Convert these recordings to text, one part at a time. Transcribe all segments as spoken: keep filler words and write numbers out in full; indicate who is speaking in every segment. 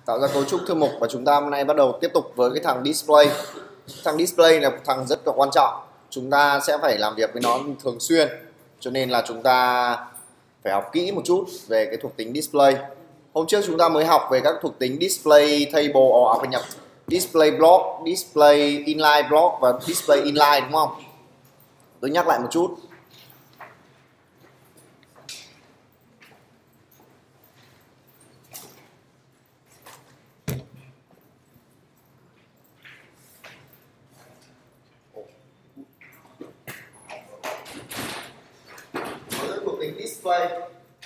Speaker 1: Tạo ra cấu trúc thư mục và chúng ta hôm nay bắt đầu tiếp tục với cái thằng display. Thằng display là một thằng rất là quan trọng. Chúng ta sẽ phải làm việc với nó thường xuyên. Cho nên là chúng ta phải học kỹ một chút về cái thuộc tính display. Hôm trước chúng ta mới học về các thuộc tính display table, à, phải nhập display block, display inline block và display inline, đúng không? Tôi nhắc lại một chút. Thuộc tính display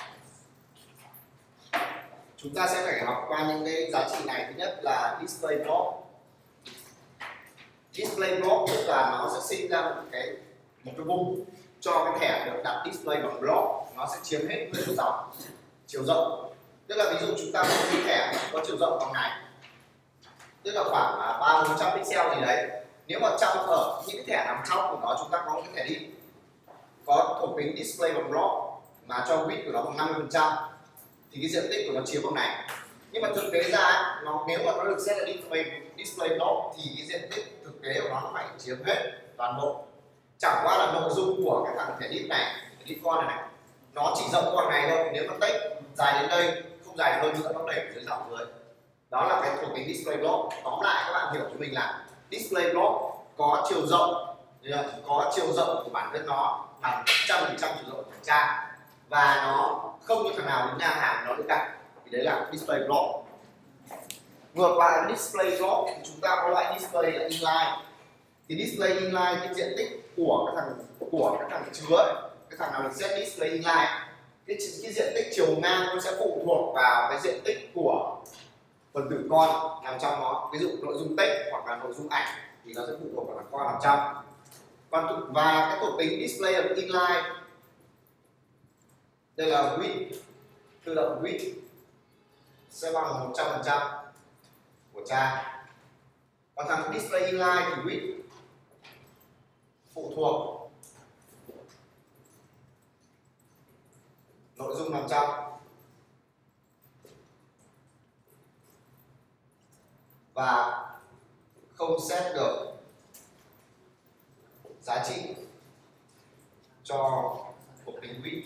Speaker 1: chúng ta sẽ phải học qua những cái giá trị này. Thứ nhất là display block. Display block tức là nó sẽ sinh ra một cái một cái vùng cho cái thẻ được đặt display bằng block, nó sẽ chiếm hết nguyên dòng chiều rộng. Tức là ví dụ chúng ta có một cái thẻ có chiều rộng bằng này, tức là khoảng ba bốn trăm pixel gì đấy. Nếu mà trong ở những cái thẻ nằm trong của nó chúng ta có một cái thẻ đi có thuộc tính display bằng block mà cho width của nó bằng năm mươi phần trăm thì cái diện tích của nó chiếm bằng này. Nhưng mà thực tế ra nó nếu mà nó được set là display display block thì cái diện tích thực tế của nó nó phải chiếm hết toàn bộ. Chẳng qua là nội dung của cái thằng thẻ div này, thẻ div con này này, nó chỉ rộng bằng này thôi. Nếu nó text dài đến đây, không dài hơn nữa, nó đẩy dưới dòng dưới. Đó là cái thuộc tính display block. Tóm lại các bạn hiểu cho mình là display block có chiều rộng, có chiều rộng của bản thân nó bằng một trăm phần trăm chiều rộng của thằng cha, và nó không như thằng nào đứng ngang hàng nó nữa cả. Thì đấy là display block. Ngược lại với display block thì chúng ta có loại display là inline. Thì display inline cái diện tích của cái thằng của cái thằng chứa ấy, cái thằng nào được set display inline, cái, cái diện tích chiều ngang nó sẽ phụ thuộc vào cái diện tích của phần tử con nằm trong nó. Ví dụ nội dung text hoặc là nội dung ảnh thì nó sẽ phụ thuộc vào thằng con nằm trong. Còn và cái thuộc tính display of inline đây là width, tự động width sẽ bằng một trăm phần trăm của cha. Còn thằng display inline thì width phụ thuộc nội dung nằm trong và không set được giá trị cho thuộc tính width,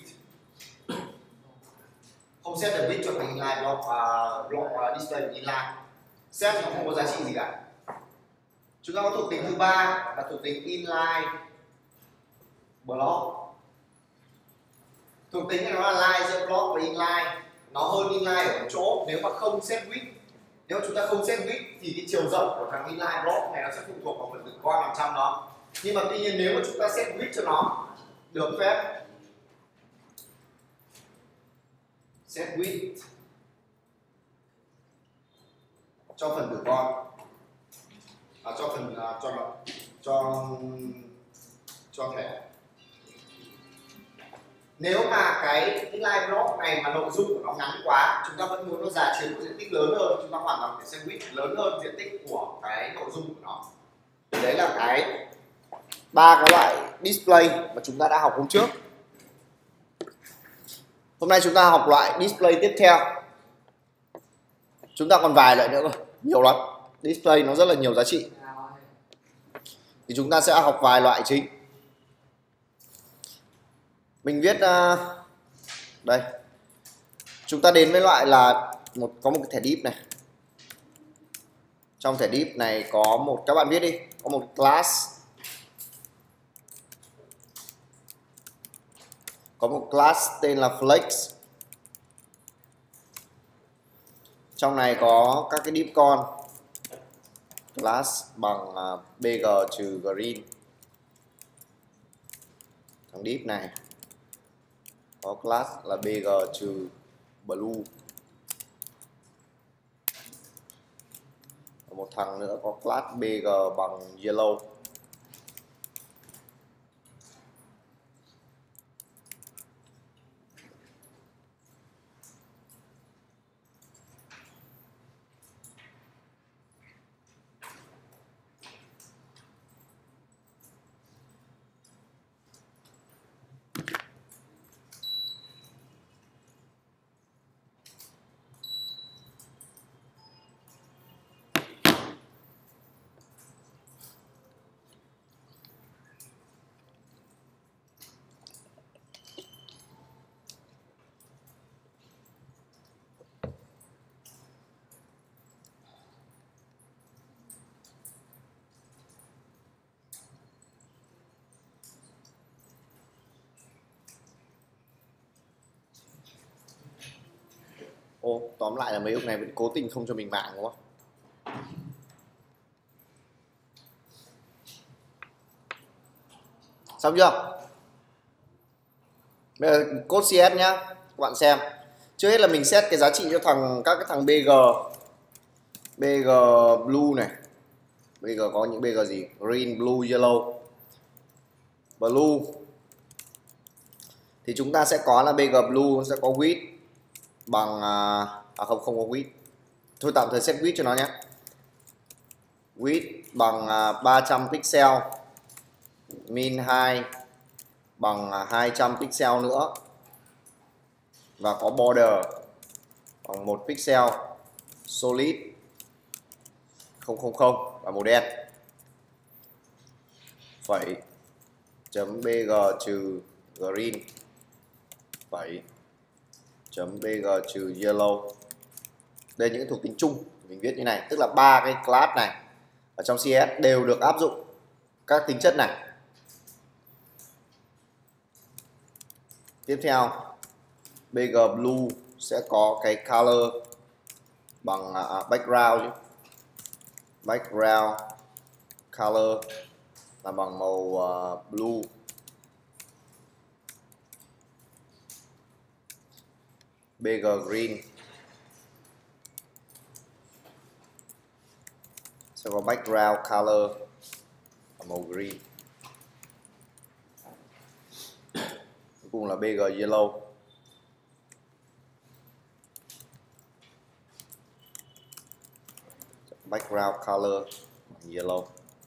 Speaker 1: không set được width cho thằng inline block, uh, block uh, display inline. Set thì nó không có giá trị gì cả. Chúng ta có thuộc tính thứ ba là thuộc tính inline block. Thuộc tính này nó là line giữa block và inline, nó hơn inline ở một chỗ nếu mà không set width. Nếu chúng ta không set width thì cái chiều rộng của thằng inline block này nó sẽ phụ thuộc vào phần tử con nằm trong nó. Nhưng mà tuy nhiên nếu mà chúng ta set width cho nó được phép, set width cho phần tử con, à, cho phần à, cho cho cho thẻ. Nếu mà cái inline block này mà nội dung của nó ngắn quá, chúng ta vẫn muốn nó giả chiếm một diện tích lớn hơn, chúng ta hoàn toàn phải set width lớn hơn diện tích của cái nội dung của nó. Thì đấy là cái ba cái loại display mà chúng ta đã học hôm trước. Hôm nay chúng ta học loại display tiếp theo. Chúng ta còn vài loại nữa cơ, nhiều lắm. Display nó rất là nhiều giá trị. Thì chúng ta sẽ học vài loại chính. Mình viết uh, đây. Chúng ta đến với loại là một có một cái thẻ div này. Trong thẻ div này có một, các bạn viết đi, có một class. Có một class tên là flex. Trong này có các cái div con. Class bằng uh, bg trừ green. Thằng div này có class là bg trừ blue. Và một thằng nữa có class bg bằng yellow.
Speaker 2: Ô, tóm lại là mấy ông này vẫn cố tình không cho mình mạng đúng không? Xong chưa? Bây giờ code xê ét nhá, các bạn xem. Trước hết là mình set cái giá trị cho thằng các cái thằng bê giê. bê giê blue này. bê giê có những bê giê gì? Green, blue, yellow. Blue thì chúng ta sẽ có là bê giê blue sẽ có width bằng à, à không không có width. Thôi tạm thời set width cho nó nhé. Width bằng à, ba trăm pixel, min hai bằng à, hai trăm pixel nữa, và có border bằng một pixel, solid không không không và màu đen. Phẩy chấm bg trừ green phẩy chấm bg trừ yellow. Đây là những thuộc tính chung mình viết như này, tức là ba cái class này ở trong xê ét đều được áp dụng các tính chất này. Tiếp theo bg blue sẽ có cái color bằng uh, background chứ. Background color là bằng màu uh, blue. bg green sẽ có background color là màu green. Cuối cùng là bg yellow background color yellow.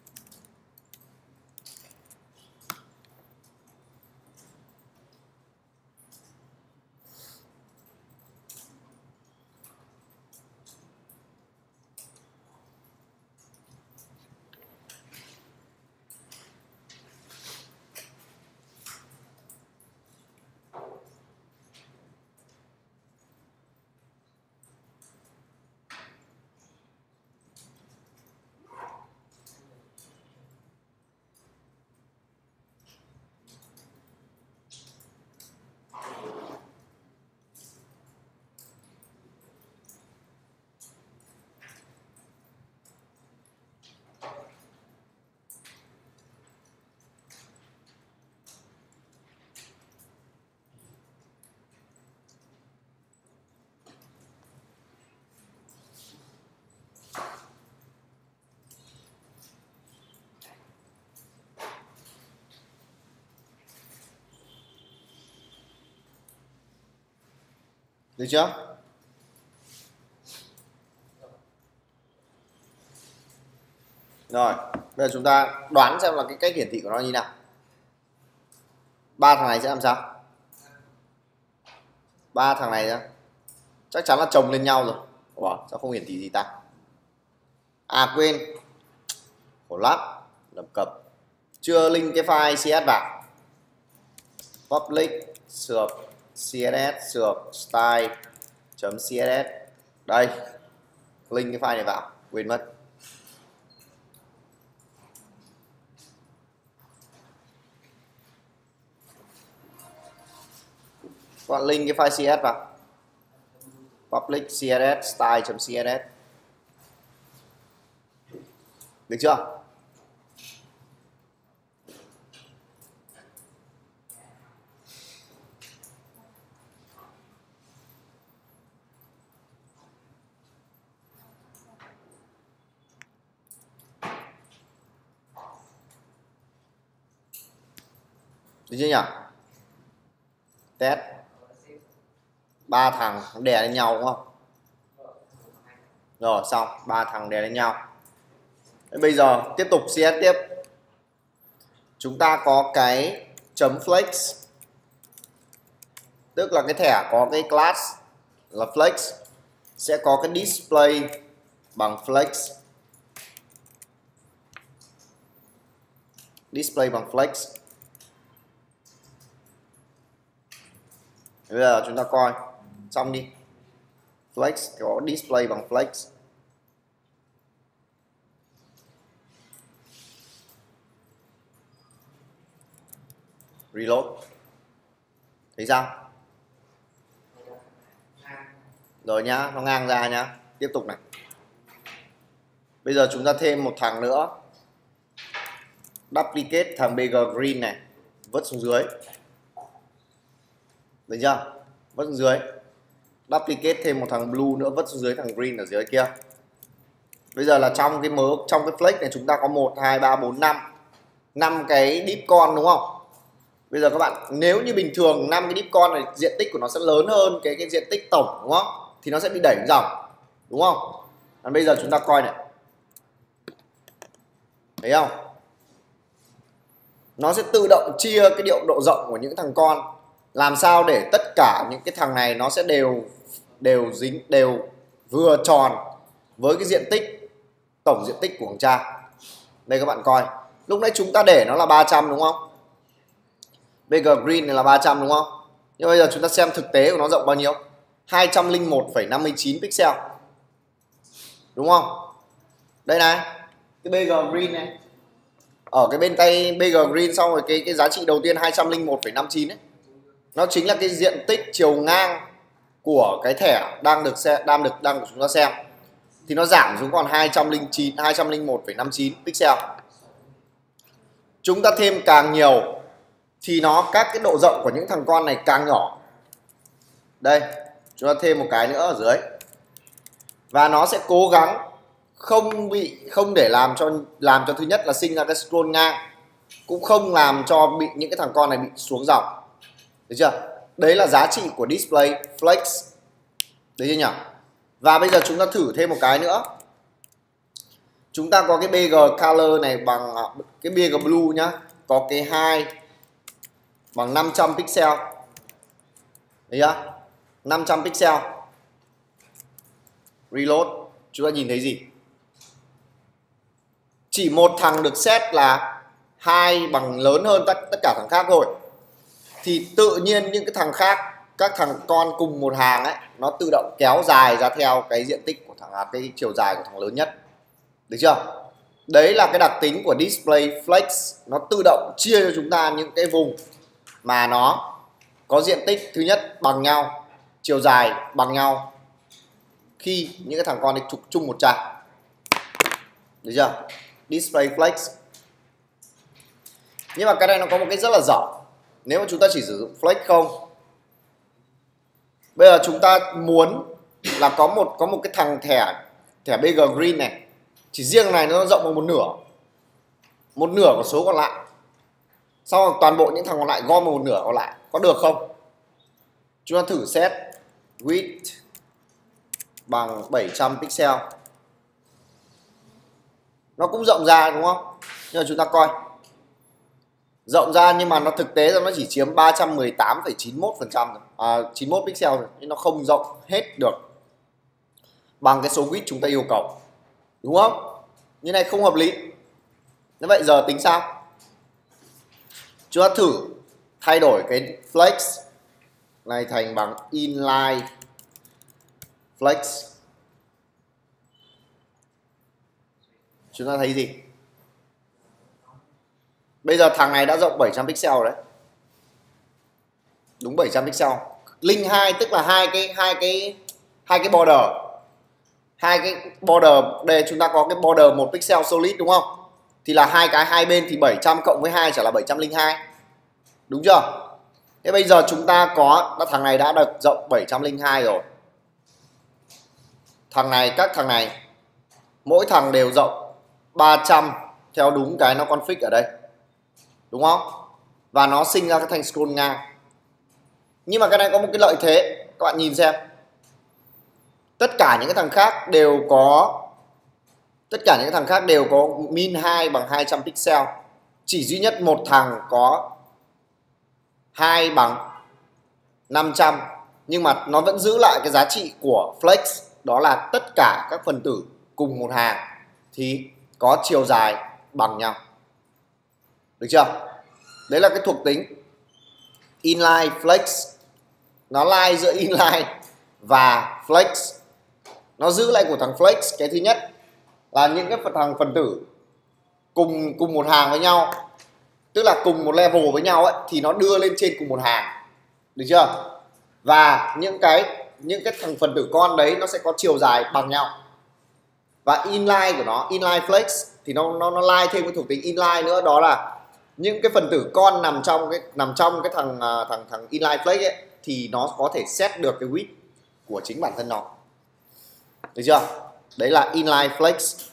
Speaker 2: Được chưa? Rồi, bây giờ chúng ta đoán xem là cái cách hiển thị của nó như nào. Ba thằng này sẽ làm sao? Ba thằng này chắc chắn là chồng lên nhau rồi. Ủa, sao không hiển thị gì ta? À quên, khổ lắm, lầm cập, chưa link cái file xê ét vào. Public sược xê ét ét sược style chấm xê ét ét. Đây, link cái file này vào, quên mất. Các bạn link cái file xê ét vào. Public xê ét ét style chấm xê ét ét. Được chưa? Được chưa nhỉ? Test. Ba thằng đè lên nhau đúng không? Rồi xong, ba thằng đè lên nhau. Thế bây giờ tiếp tục xê ét tiếp. Chúng ta có cái chấm flex, tức là cái thẻ có cái class là flex sẽ có cái display bằng flex. Display bằng flex. Bây giờ chúng ta coi xong đi. Flex có display bằng flex. Reload. Thấy sao? Rồi nhá, nó ngang ra nhá. Tiếp tục này. Bây giờ chúng ta thêm một thằng nữa. Duplicate thằng bê giê green này, vứt xuống dưới. Được chưa? Vứt xuống dưới. Duplicate thêm một thằng blue nữa, vứt xuống dưới thằng green ở dưới kia. Bây giờ là trong cái mớ, trong cái flex này chúng ta có một, hai, ba, bốn, năm năm cái deep con đúng không? Bây giờ các bạn, nếu như bình thường năm cái deep con này diện tích của nó sẽ lớn hơn cái cái diện tích tổng đúng không? Thì nó sẽ bị đẩy dòng đúng không? Còn bây giờ chúng ta coi này. Thấy không? Nó sẽ tự động chia cái điệu độ rộng của những thằng con, làm sao để tất cả những cái thằng này nó sẽ đều đều dính đều vừa tròn với cái diện tích tổng diện tích của thằng cha. Đây các bạn coi, lúc nãy chúng ta để nó là ba trăm đúng không? bê giê green này là ba trăm đúng không? Nhưng bây giờ chúng ta xem thực tế của nó rộng bao nhiêu? hai trăm lẻ một phẩy năm mươi chín pixel. Đúng không? Đây này, cái bê giê green này. Ở cái bên tay bê giê green xong rồi cái cái giá trị đầu tiên hai trăm lẻ một phẩy năm mươi chín ấy. Nó chính là cái diện tích chiều ngang của cái thẻ đang được xe đang được đang của chúng ta xem. Thì nó giảm xuống còn hai trăm lẻ chín hai trăm lẻ một phẩy năm mươi chín pixel. Chúng ta thêm càng nhiều thì nó các cái độ rộng của những thằng con này càng nhỏ. Đây, chúng ta thêm một cái nữa ở dưới. Và nó sẽ cố gắng không bị không để làm cho làm cho thứ nhất là sinh ra cái scroll ngang, cũng không làm cho bị những cái thằng con này bị xuống dòng. Được chưa? Đấy là giá trị của display flex. Đấy chưa nhỉ? Và bây giờ chúng ta thử thêm một cái nữa. Chúng ta có cái bê giê color này bằng cái bê giê blue nhá, có cái hai bằng năm trăm pixel. Thấy chưa? năm trăm pixel. Reload, chúng ta nhìn thấy gì? Chỉ một thằng được set là hai bằng lớn hơn tất tất cả thằng khác thôi. Thì tự nhiên những cái thằng khác, các thằng con cùng một hàng ấy, nó tự động kéo dài ra theo cái diện tích của thằng à, cái chiều dài của thằng lớn nhất. Được chưa? Đấy là cái đặc tính của display flex, nó tự động chia cho chúng ta những cái vùng mà nó có diện tích thứ nhất bằng nhau, chiều dài bằng nhau khi những cái thằng con này chụp chung một trang. Được chưa? Display flex. Nhưng mà cái này nó có một cái rất là dở. Nếu mà chúng ta chỉ sử dụng flex không, bây giờ chúng ta muốn là có một có một cái thằng thẻ thẻ bê giê green này, chỉ riêng này nó rộng bằng một nửa, một nửa của số còn lại. Sau rồi toàn bộ những thằng còn lại gom vào một nửa còn lại, có được không? Chúng ta thử set width bằng bảy trăm pixel. Nó cũng rộng ra đúng không? Nhưng mà chúng ta coi, rộng ra nhưng mà nó thực tế ra nó chỉ chiếm ba trăm mười tám phẩy chín mươi mốt phần trăm, à, chín mươi mốt pixel rồi, nhưng nó không rộng hết được bằng cái số width chúng ta yêu cầu, đúng không? Như này không hợp lý. Như vậy giờ tính sao? Chúng ta thử thay đổi cái flex này thành bằng inline flex. Chúng ta thấy gì? Bây giờ thằng này đã rộng bảy trăm pixel đấy. Đúng bảy trăm pixel. Link hai tức là hai cái hai cái hai cái border. Hai cái border, đây chúng ta có cái border một pixel solid đúng không? Thì là hai cái hai bên thì bảy trăm cộng với hai sẽ là bảy trăm lẻ hai. Đúng chưa? Thế bây giờ chúng ta có thằng này đã được rộng bảy trăm lẻ hai rồi. Thằng này, các thằng này mỗi thằng đều rộng ba trăm theo đúng cái nó config ở đây. Đúng không? Và nó sinh ra cái thanh scroll ngang. Nhưng mà cái này có một cái lợi thế, các bạn nhìn xem. Tất cả những cái thằng khác đều có tất cả những cái thằng khác đều có min hai bằng hai trăm pixel. Chỉ duy nhất một thằng có hai bằng năm trăm, nhưng mà nó vẫn giữ lại cái giá trị của flex, đó là tất cả các phần tử cùng một hàng thì có chiều dài bằng nhau. Được chưa? Đấy là cái thuộc tính inline flex. Nó lie giữa inline và flex. Nó giữ lại của thằng flex cái thứ nhất là những cái thằng phần tử cùng cùng một hàng với nhau, tức là cùng một level với nhau ấy, thì nó đưa lên trên cùng một hàng. Được chưa? Và những cái những cái thành phần tử con đấy nó sẽ có chiều dài bằng nhau. Và inline của nó, inline flex thì nó nó nó line thêm cái thuộc tính inline nữa, đó là những cái phần tử con nằm trong cái nằm trong cái thằng thằng thằng inline flex ấy thì nó có thể set được cái width của chính bản thân nó. Được chưa? Đấy là inline flex.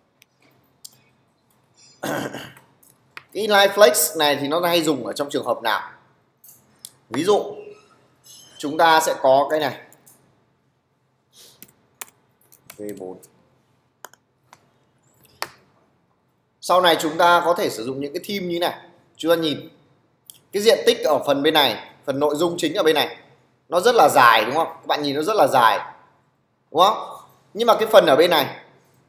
Speaker 2: Cái inline flex này thì nó hay dùng ở trong trường hợp nào? Ví dụ chúng ta sẽ có cái này V bốn. Sau này chúng ta có thể sử dụng những cái theme như này. Chúng ta nhìn cái diện tích ở phần bên này, phần nội dung chính ở bên này nó rất là dài đúng không? Các bạn nhìn nó rất là dài đúng không? Nhưng mà cái phần ở bên này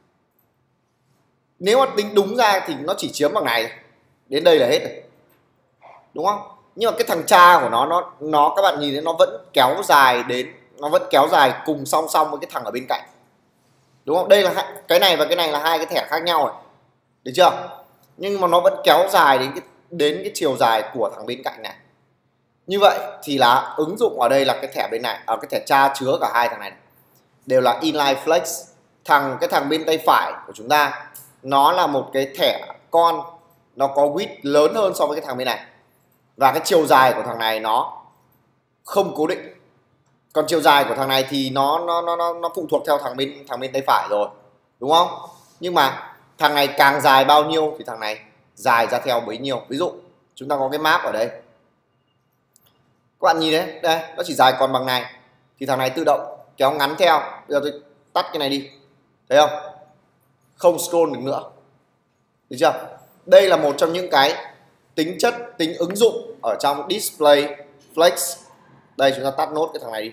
Speaker 2: nếu mà tính đúng ra thì nó chỉ chiếm bằng này, đến đây là hết rồi, đúng không? Nhưng mà cái thằng cha của nó nó nó các bạn nhìn thấy nó vẫn kéo dài đến, nó vẫn kéo dài cùng song song với cái thằng ở bên cạnh, đúng không? Đây là cái này và cái này là hai cái thẻ khác nhau rồi, được chưa? Nhưng mà nó vẫn kéo dài đến cái đến cái chiều dài của thằng bên cạnh này. Như vậy thì là ứng dụng ở đây là cái thẻ bên này, ở cái thẻ cha chứa cả hai thằng này đều là inline flex. Thằng cái thằng bên tay phải của chúng ta nó là một cái thẻ con, nó có width lớn hơn so với cái thằng bên này, và cái chiều dài của thằng này nó không cố định. Còn chiều dài của thằng này thì nó nó nó nó, nó phụ thuộc theo thằng bên thằng bên tay phải rồi, đúng không? Nhưng mà thằng này càng dài bao nhiêu thì thằng này dài ra theo bấy nhiêu. Ví dụ chúng ta có cái map ở đây, các bạn nhìn đấy, đây nó chỉ dài còn bằng này thì thằng này tự động kéo ngắn theo. Bây giờ tôi tắt cái này đi, thấy không? Không scroll được nữa, được chưa? Đây là một trong những cái tính chất, tính ứng dụng ở trong display flex. Đây chúng ta tắt nốt cái thằng này đi,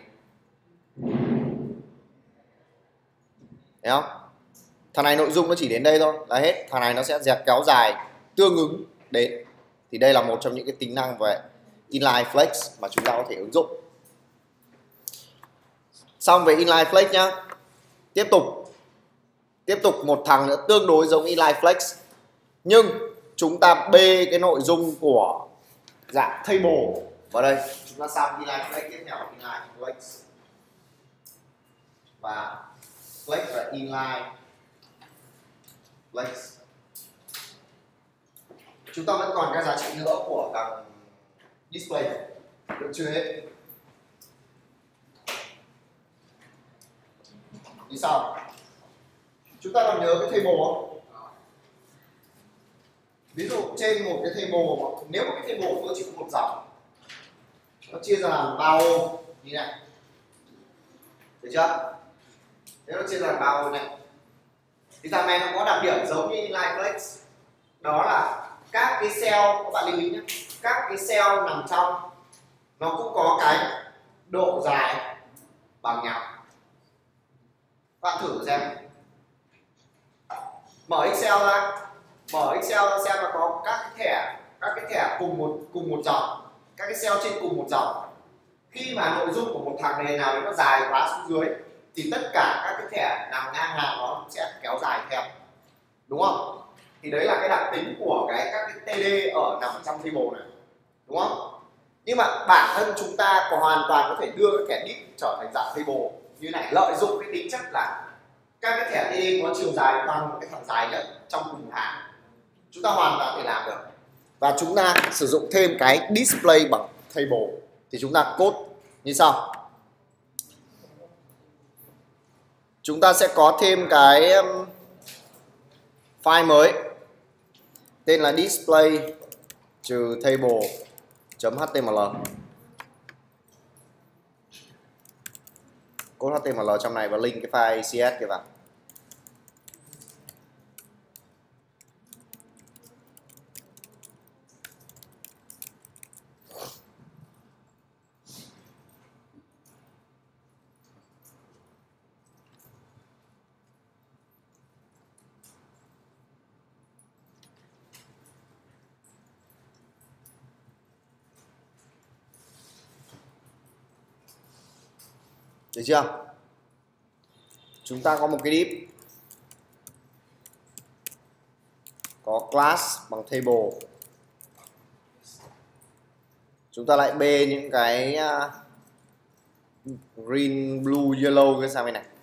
Speaker 2: thấy không? Thằng này nội dung nó chỉ đến đây thôi là hết, thằng này nó sẽ dẹp kéo dài tương ứng đến. Thì đây là một trong những cái tính năng về inline flex mà chúng ta có thể ứng dụng. Xong về inline flex nhá. Tiếp tục Tiếp tục một thằng nữa tương đối giống inline flex, nhưng chúng ta bê cái nội dung của dạng table vào đây. Chúng ta sang inline flex tiếp theo, inline flex và flex và inline flex. Chúng ta vẫn còn các giá trị nữa của thằng display, được chưa hết. Như sau, chúng ta còn nhớ cái table không? Ví dụ trên một cái table, nếu một cái table tôi chỉ có một dòng, nó chia ra làm ba ô như này, được chưa? Nếu nó chia ra làm ba ô này thì thằng này nó có đặc điểm giống như inline flex, đó là các cái cell, các bạn lưu ý nhé, các cái cell nằm trong nó cũng có cái độ dài bằng nhau. Bạn thử xem, mở Excel ra, mở Excel ra xem là có các cái thẻ, các cái thẻ cùng một cùng một dòng, các cái cell trên cùng một dòng. Khi mà nội dung của một thằng này nào nó dài quá xuống dưới thì tất cả các cái thẻ nằm ngang hàng nó sẽ kéo dài theo, đúng không? Thì đấy là cái đặc tính của cái các cái tê đê ở nằm ở trong table này, đúng không? Nhưng mà bản thân chúng ta có hoàn toàn có thể đưa cái thẻ div trở thành dạng table như này, lợi dụng cái tính chất là các cái thẻ tê đê có chiều dài bằng cái thằng dài nhất trong cùng một hàng. Chúng ta hoàn toàn có thể làm được. Và chúng ta sử dụng thêm cái display bằng table thì chúng ta code như sau. Chúng ta sẽ có thêm cái um, file mới tên là display trừ table.html. Code hát tê em lờ trong này và link cái file xê ét kia vào. Được chưa? Chúng ta có một cái div có class bằng table. Chúng ta lại bê những cái green, blue, yellow cái sang bên này.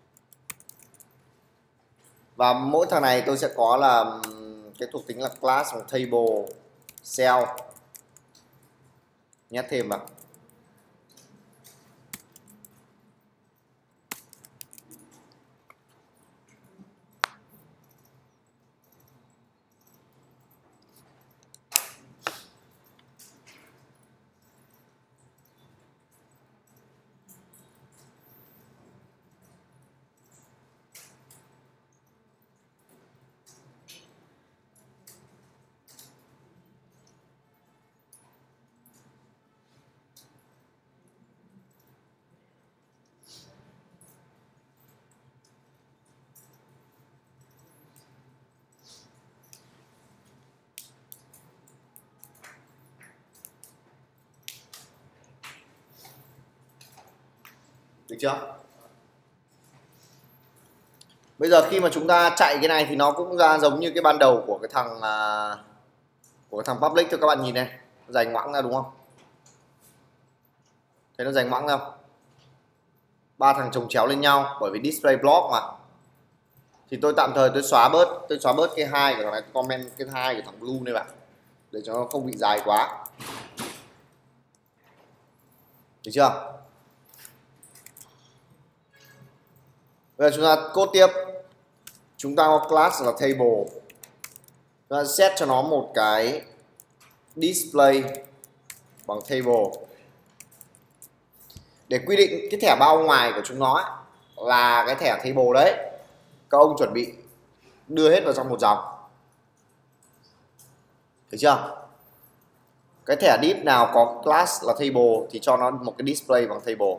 Speaker 2: Và mỗi thằng này tôi sẽ có là cái thuộc tính là class bằng table, cell nhét thêm vào. Được chưa? Bây giờ khi mà chúng ta chạy cái này thì nó cũng ra giống như cái ban đầu của cái thằng uh, của cái thằng public thôi. Các bạn nhìn này, dành ngoãng ra đúng không? Thấy nó dành ngoãng không? Ba thằng chồng chéo lên nhau bởi vì display block mà. Thì tôi tạm thời tôi xóa bớt, tôi xóa bớt cái hai của thằng này, comment cái hai của thằng blue này vào để cho nó không bị dài quá. Được chưa? Bây giờ chúng ta code tiếp. Chúng ta có class là table. Chúng ta set cho nó một cái display bằng table. Để quy định cái thẻ bao ngoài của chúng nó ấy, là cái thẻ table đấy. Các ông chuẩn bị đưa hết vào trong một dòng. Được chưa? Cái thẻ div nào có class là table thì cho nó một cái display bằng table.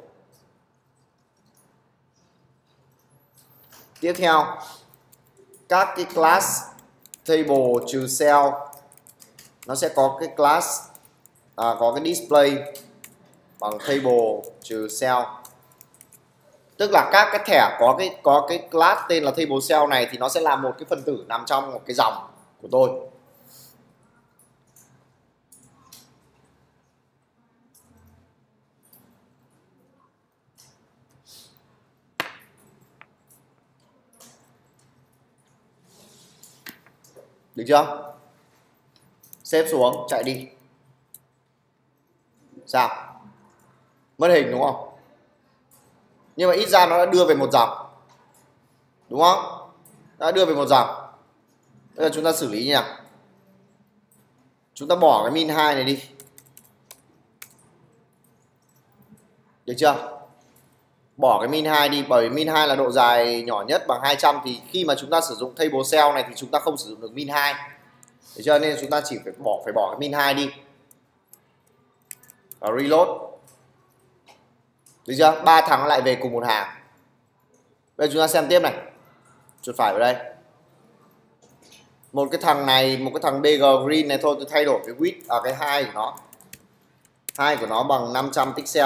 Speaker 2: Tiếp theo, các cái class table trừ cell nó sẽ có cái class à, có cái display bằng table trừ cell. Tức là các cái thẻ có cái có cái class tên là table cell này thì nó sẽ là một cái phân tử nằm trong một cái dòng của tôi. Được chưa? Xếp xuống, chạy đi. Sao? Mất hình đúng không? Nhưng mà ít ra nó đã đưa về một dòng. Đúng không? Đã đưa về một dòng. Bây giờ chúng ta xử lý như nào? Chúng ta bỏ cái min hai này đi. Được chưa? Bỏ cái min hai đi, bởi vì min hai là độ dài nhỏ nhất bằng hai trăm thì khi mà chúng ta sử dụng table cell này thì chúng ta không sử dụng được min hai. Được chưa? Nên chúng ta chỉ phải bỏ phải bỏ cái min hai đi. Và reload. Được chưa? Ba thằng lại về cùng một hàng. Bây giờ chúng ta xem tiếp này. Chuột phải vào đây. Một cái thằng này, một cái thằng bê giê green này thôi tôi thay đổi cái width ở à, cái hai của nó. Hai của nó bằng năm trăm pixel.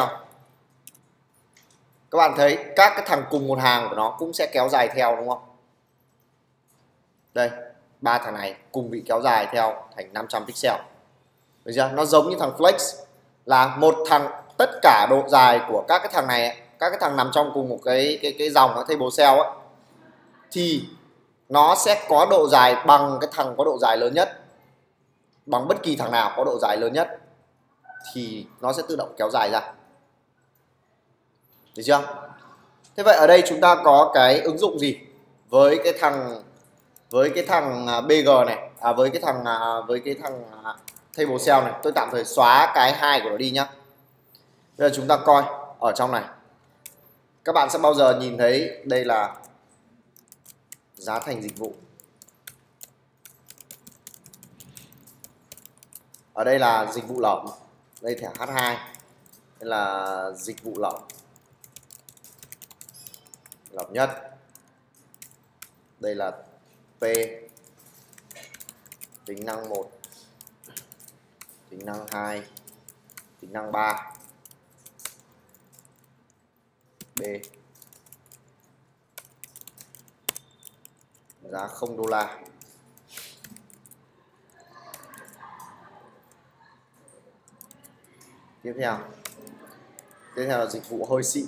Speaker 2: Các bạn thấy các cái thằng cùng một hàng của nó cũng sẽ kéo dài theo đúng không? Đây, ba thằng này cùng bị kéo dài theo thành năm trăm pixel. Được chưa? Nó giống như thằng flex là một thằng, tất cả độ dài của các cái thằng này, các cái thằng nằm trong cùng một cái cái cái dòng cái table cell ấy, thì nó sẽ có độ dài bằng cái thằng có độ dài lớn nhất. Bằng bất kỳ thằng nào có độ dài lớn nhất thì nó sẽ tự động kéo dài ra. Được chưa? Thế vậy ở đây chúng ta có cái ứng dụng gì với cái thằng với cái thằng bê giê này, à, với cái thằng với cái thằng table cell này. Tôi tạm thời xóa cái hai của nó đi nhá. Bây giờ chúng ta coi ở trong này. Các bạn sẽ bao giờ nhìn thấy đây là giá thành dịch vụ. Ở đây là dịch vụ lỏng. Đây thẻ H hai. Đây là dịch vụ lỏng. Lỏng nhất. Đây là P. Tính năng một. Tính năng hai. Tính năng ba. B. Giá không đô la. Tiếp theo Tiếp theo là dịch vụ hơi xịn.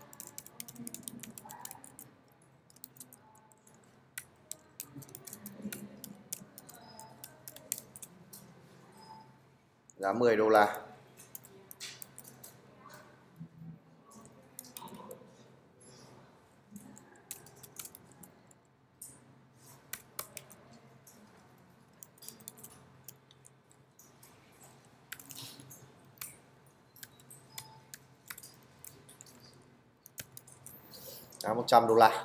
Speaker 2: Giá mười đô la. Giá một trăm đô la.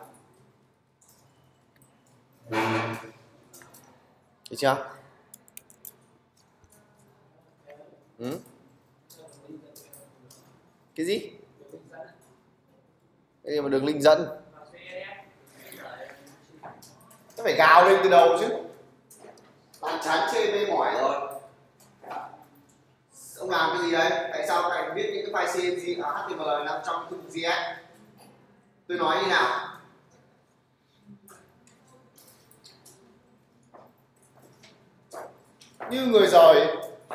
Speaker 2: Được chưa? Ừ? Cái gì? Cái gì mà đường link dẫn? Nó phải gào lên từ đầu chứ. Bạn chán chê mê mỏi rồi. Ông làm cái gì đấy? Tại sao các anh biết những cái file xê en giê, hát tê em lờ nằm trong thư giê ét? Tôi nói như nào? Như người rời.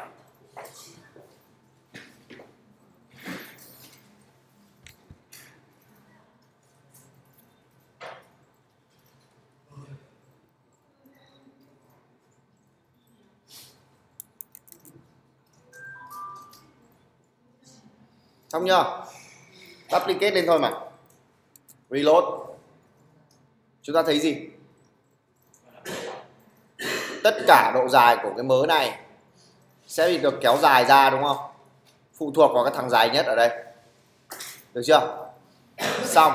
Speaker 2: Xong chưa? Duplicate lên thôi mà. Reload. Chúng ta thấy gì? Tất cả độ dài của cái mớ này sẽ bị được kéo dài ra đúng không? Phụ thuộc vào cái thằng dài nhất ở đây. Được chưa? Xong.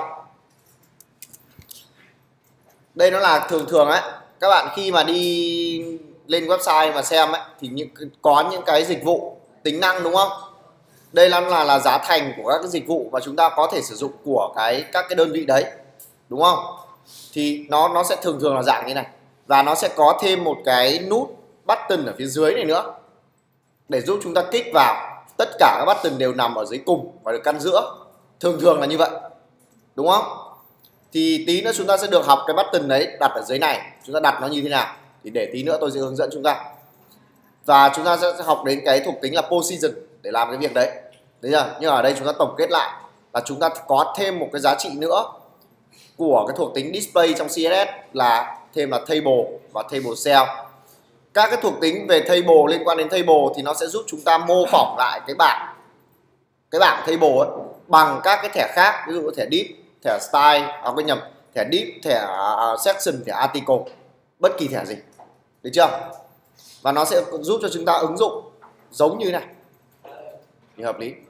Speaker 2: Đây nó là thường thường ấy, các bạn khi mà đi lên website mà xem ấy thì những có những cái dịch vụ tính năng đúng không? Đây là là là giá thành của các cái dịch vụ mà chúng ta có thể sử dụng của cái các cái đơn vị đấy. Đúng không? Thì nó nó sẽ thường thường là dạng như này. Và nó sẽ có thêm một cái nút button ở phía dưới này nữa để giúp chúng ta kích vào. Tất cả các button đều nằm ở dưới cùng và được căn giữa. Thường thường là như vậy. Đúng không? Thì tí nữa chúng ta sẽ được học cái button đấy đặt ở dưới này. Chúng ta đặt nó như thế nào? Thì để tí nữa tôi sẽ hướng dẫn chúng ta. Và chúng ta sẽ học đến cái thuộc tính là position để làm cái việc đấy. Đấy chưa? Nhưng ở đây chúng ta tổng kết lại là chúng ta có thêm một cái giá trị nữa của cái thuộc tính display trong xê ét ét là thêm là table và table cell. Các cái thuộc tính về table liên quan đến table thì nó sẽ giúp chúng ta mô phỏng lại cái bảng cái bảng table ấy, bằng các cái thẻ khác, ví dụ thẻ div, thẻ style, à quên nhầm, thẻ div, thẻ uh, section, thẻ article, bất kỳ thẻ gì. Được chưa? Và nó sẽ giúp cho chúng ta ứng dụng giống như này thì hợp lý.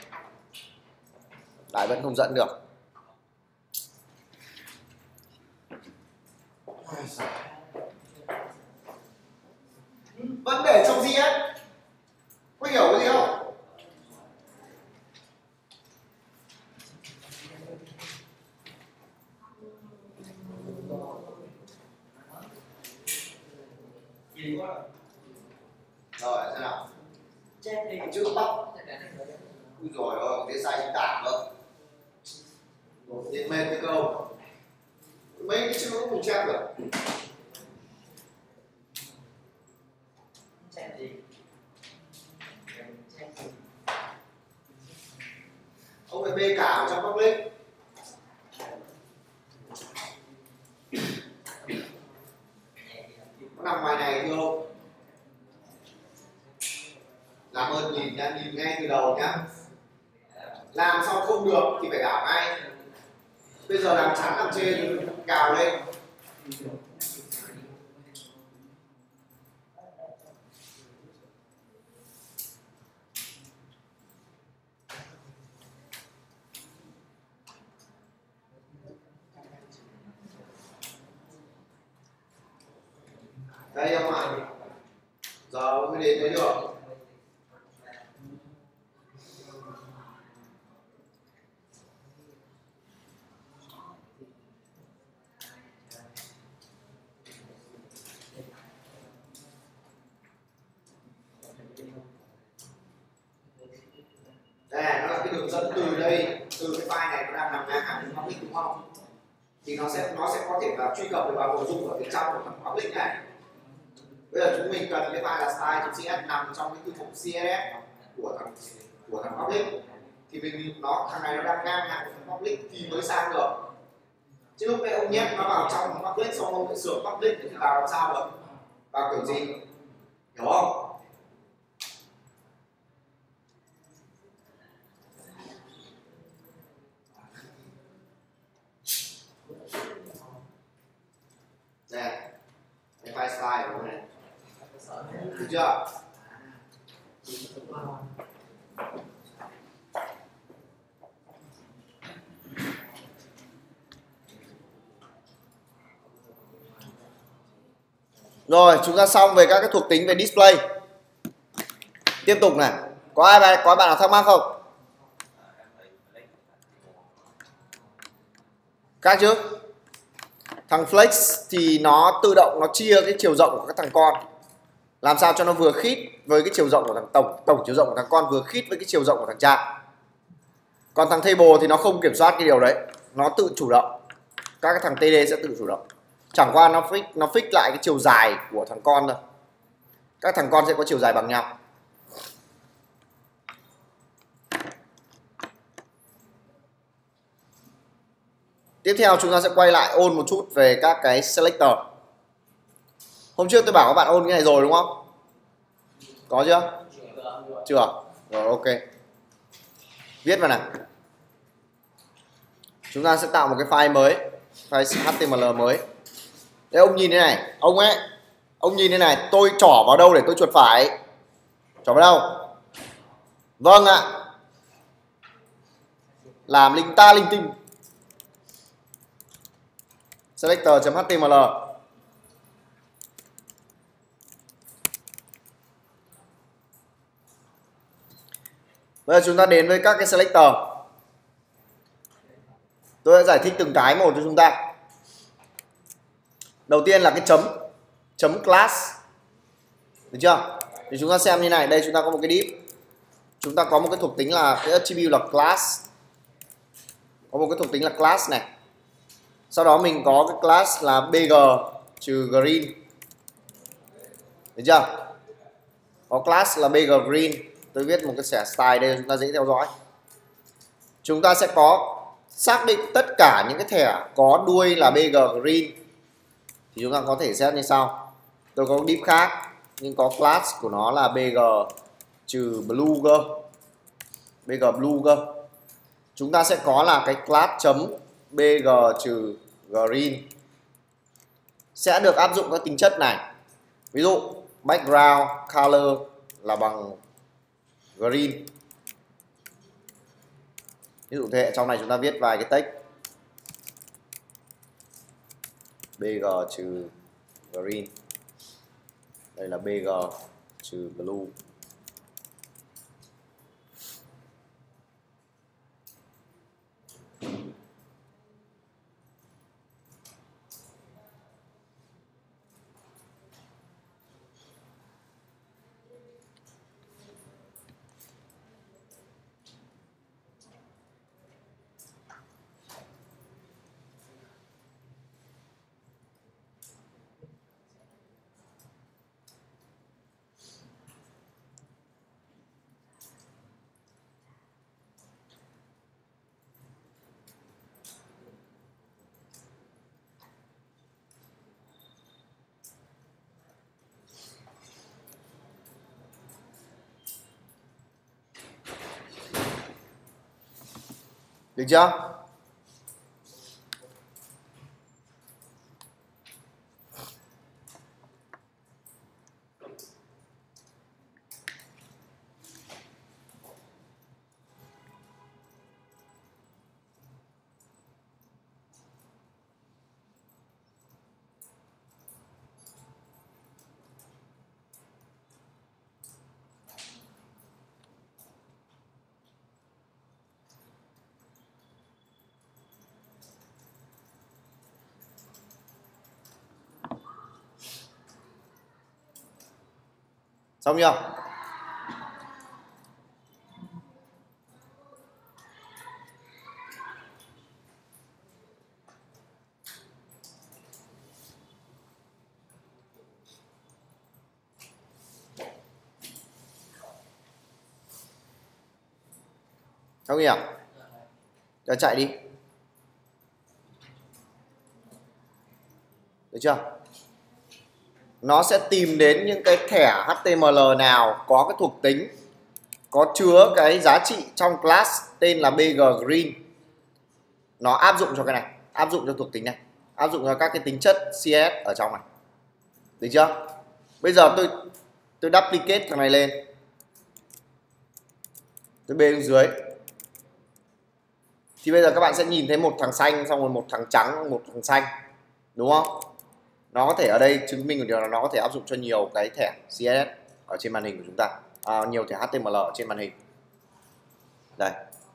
Speaker 2: Lại vẫn không dẫn được. Vẫn để trong giê ét. Có hiểu cái gì không? Rồi, thế nào? Chữ tóc. Ui dồi ôi, cái sai chính tả cơ. Nhìn mệt cái câu. Mấy cái chữ cũng không chép được. Ông phải bê cả ở trong public. Nó nằm ngoài này thưa không? Làm ơn nhìn nhá, nhìn ngay từ đầu nhá. Làm xong không được thì phải đảo ngay. Bây giờ làm chắn làm chê thì cào lên. Đây em ạ. Giờ mới đến thấy được. Đây nó là cái đường dẫn từ đây, từ cái file này nó đang nằm ngang hàng với public đúng không? Thì nó sẽ nó sẽ có thể là truy cập được vào nội dung ở phía trong của thằng public này. Bây giờ chúng mình cần cái file là style.cs nằm trong cái thư mục xê ét ét của thằng của thằng public.
Speaker 1: thì mình nó thằng này nó đang ngang hàng với public thì mới sang được, chứ lúc này ông nhét nó vào trong public xong ông sẽ sửa public thì vào làm sao được, vào kiểu gì, hiểu không? Đây, cái file style của này, được chưa?
Speaker 2: Rồi, chúng ta xong về các cái thuộc tính về display. Tiếp tục này, có ai bạn có bạn nào thắc mắc không? Khác chứ? Thằng Flex thì nó tự động nó chia cái chiều rộng của các thằng con, làm sao cho nó vừa khít với cái chiều rộng của thằng tổng tổng chiều rộng của thằng con vừa khít với cái chiều rộng của thằng cha. Còn thằng Table thì nó không kiểm soát cái điều đấy, nó tự chủ động. Các cái thằng tê đê sẽ tự chủ động. Chẳng qua nó fix nó fix lại cái chiều dài của thằng con thôi. Các thằng con sẽ có chiều dài bằng nhau. Tiếp theo chúng ta sẽ quay lại ôn một chút về các cái selector. Hôm trước tôi bảo các bạn ôn cái này rồi đúng không? Có chưa? Chưa? Rồi ok. Viết vào này. Chúng ta sẽ tạo một cái file mới, file hát tê em lờ mới. Đây ông nhìn thế này, ông ấy, ông nhìn thế này, tôi trỏ vào đâu để tôi chuột phải? Trỏ vào đâu? Vâng ạ. Làm linh ta linh tinh. Selector.html. Bây giờ chúng ta đến với các cái selector. Tôi sẽ giải thích từng cái một cho chúng ta. Đầu tiên là cái chấm chấm class, được chưa? Thì chúng ta xem như này, đây chúng ta có một cái div, chúng ta có một cái thuộc tính là cái attribute là class, có một cái thuộc tính là class này. Sau đó mình có cái class là bg trừ green, được chưa? Có class là bg green. Tôi viết một cái xẻ style đây chúng ta dễ theo dõi. Chúng ta sẽ có xác định tất cả những cái thẻ có đuôi là bg green thì chúng ta có thể set như sau. Tôi có div khác nhưng có class của nó là bg trừ blue cơ, bg blue cơ. Chúng ta sẽ có là cái class chấm bg trừ green sẽ được áp dụng các tính chất này. Ví dụ background color là bằng green. Ví dụ thế, trong này chúng ta viết vài cái text bg trừ green, đây là bg trừ blue. Được chưa? Xong chưa? Không hiểu. Cho chạy đi. Được chưa? Nó sẽ tìm đến những cái thẻ hát tê em lờ nào có cái thuộc tính, có chứa cái giá trị trong class tên là bê giê Green. Nó áp dụng cho cái này, áp dụng cho thuộc tính này, áp dụng cho các cái tính chất xê ét ét ở trong này. Được chưa? Bây giờ tôi tôi duplicate thằng này lên, tôi bê xuống dưới, thì bây giờ các bạn sẽ nhìn thấy một thằng xanh, xong rồi một thằng trắng, một thằng xanh, đúng không? Nó có thể ở đây chứng minh một điều là nó có thể áp dụng cho nhiều cái thẻ xê ét ét ở trên màn hình của chúng ta, à, nhiều thẻ hát tê em lờ ở trên màn hình. Đây,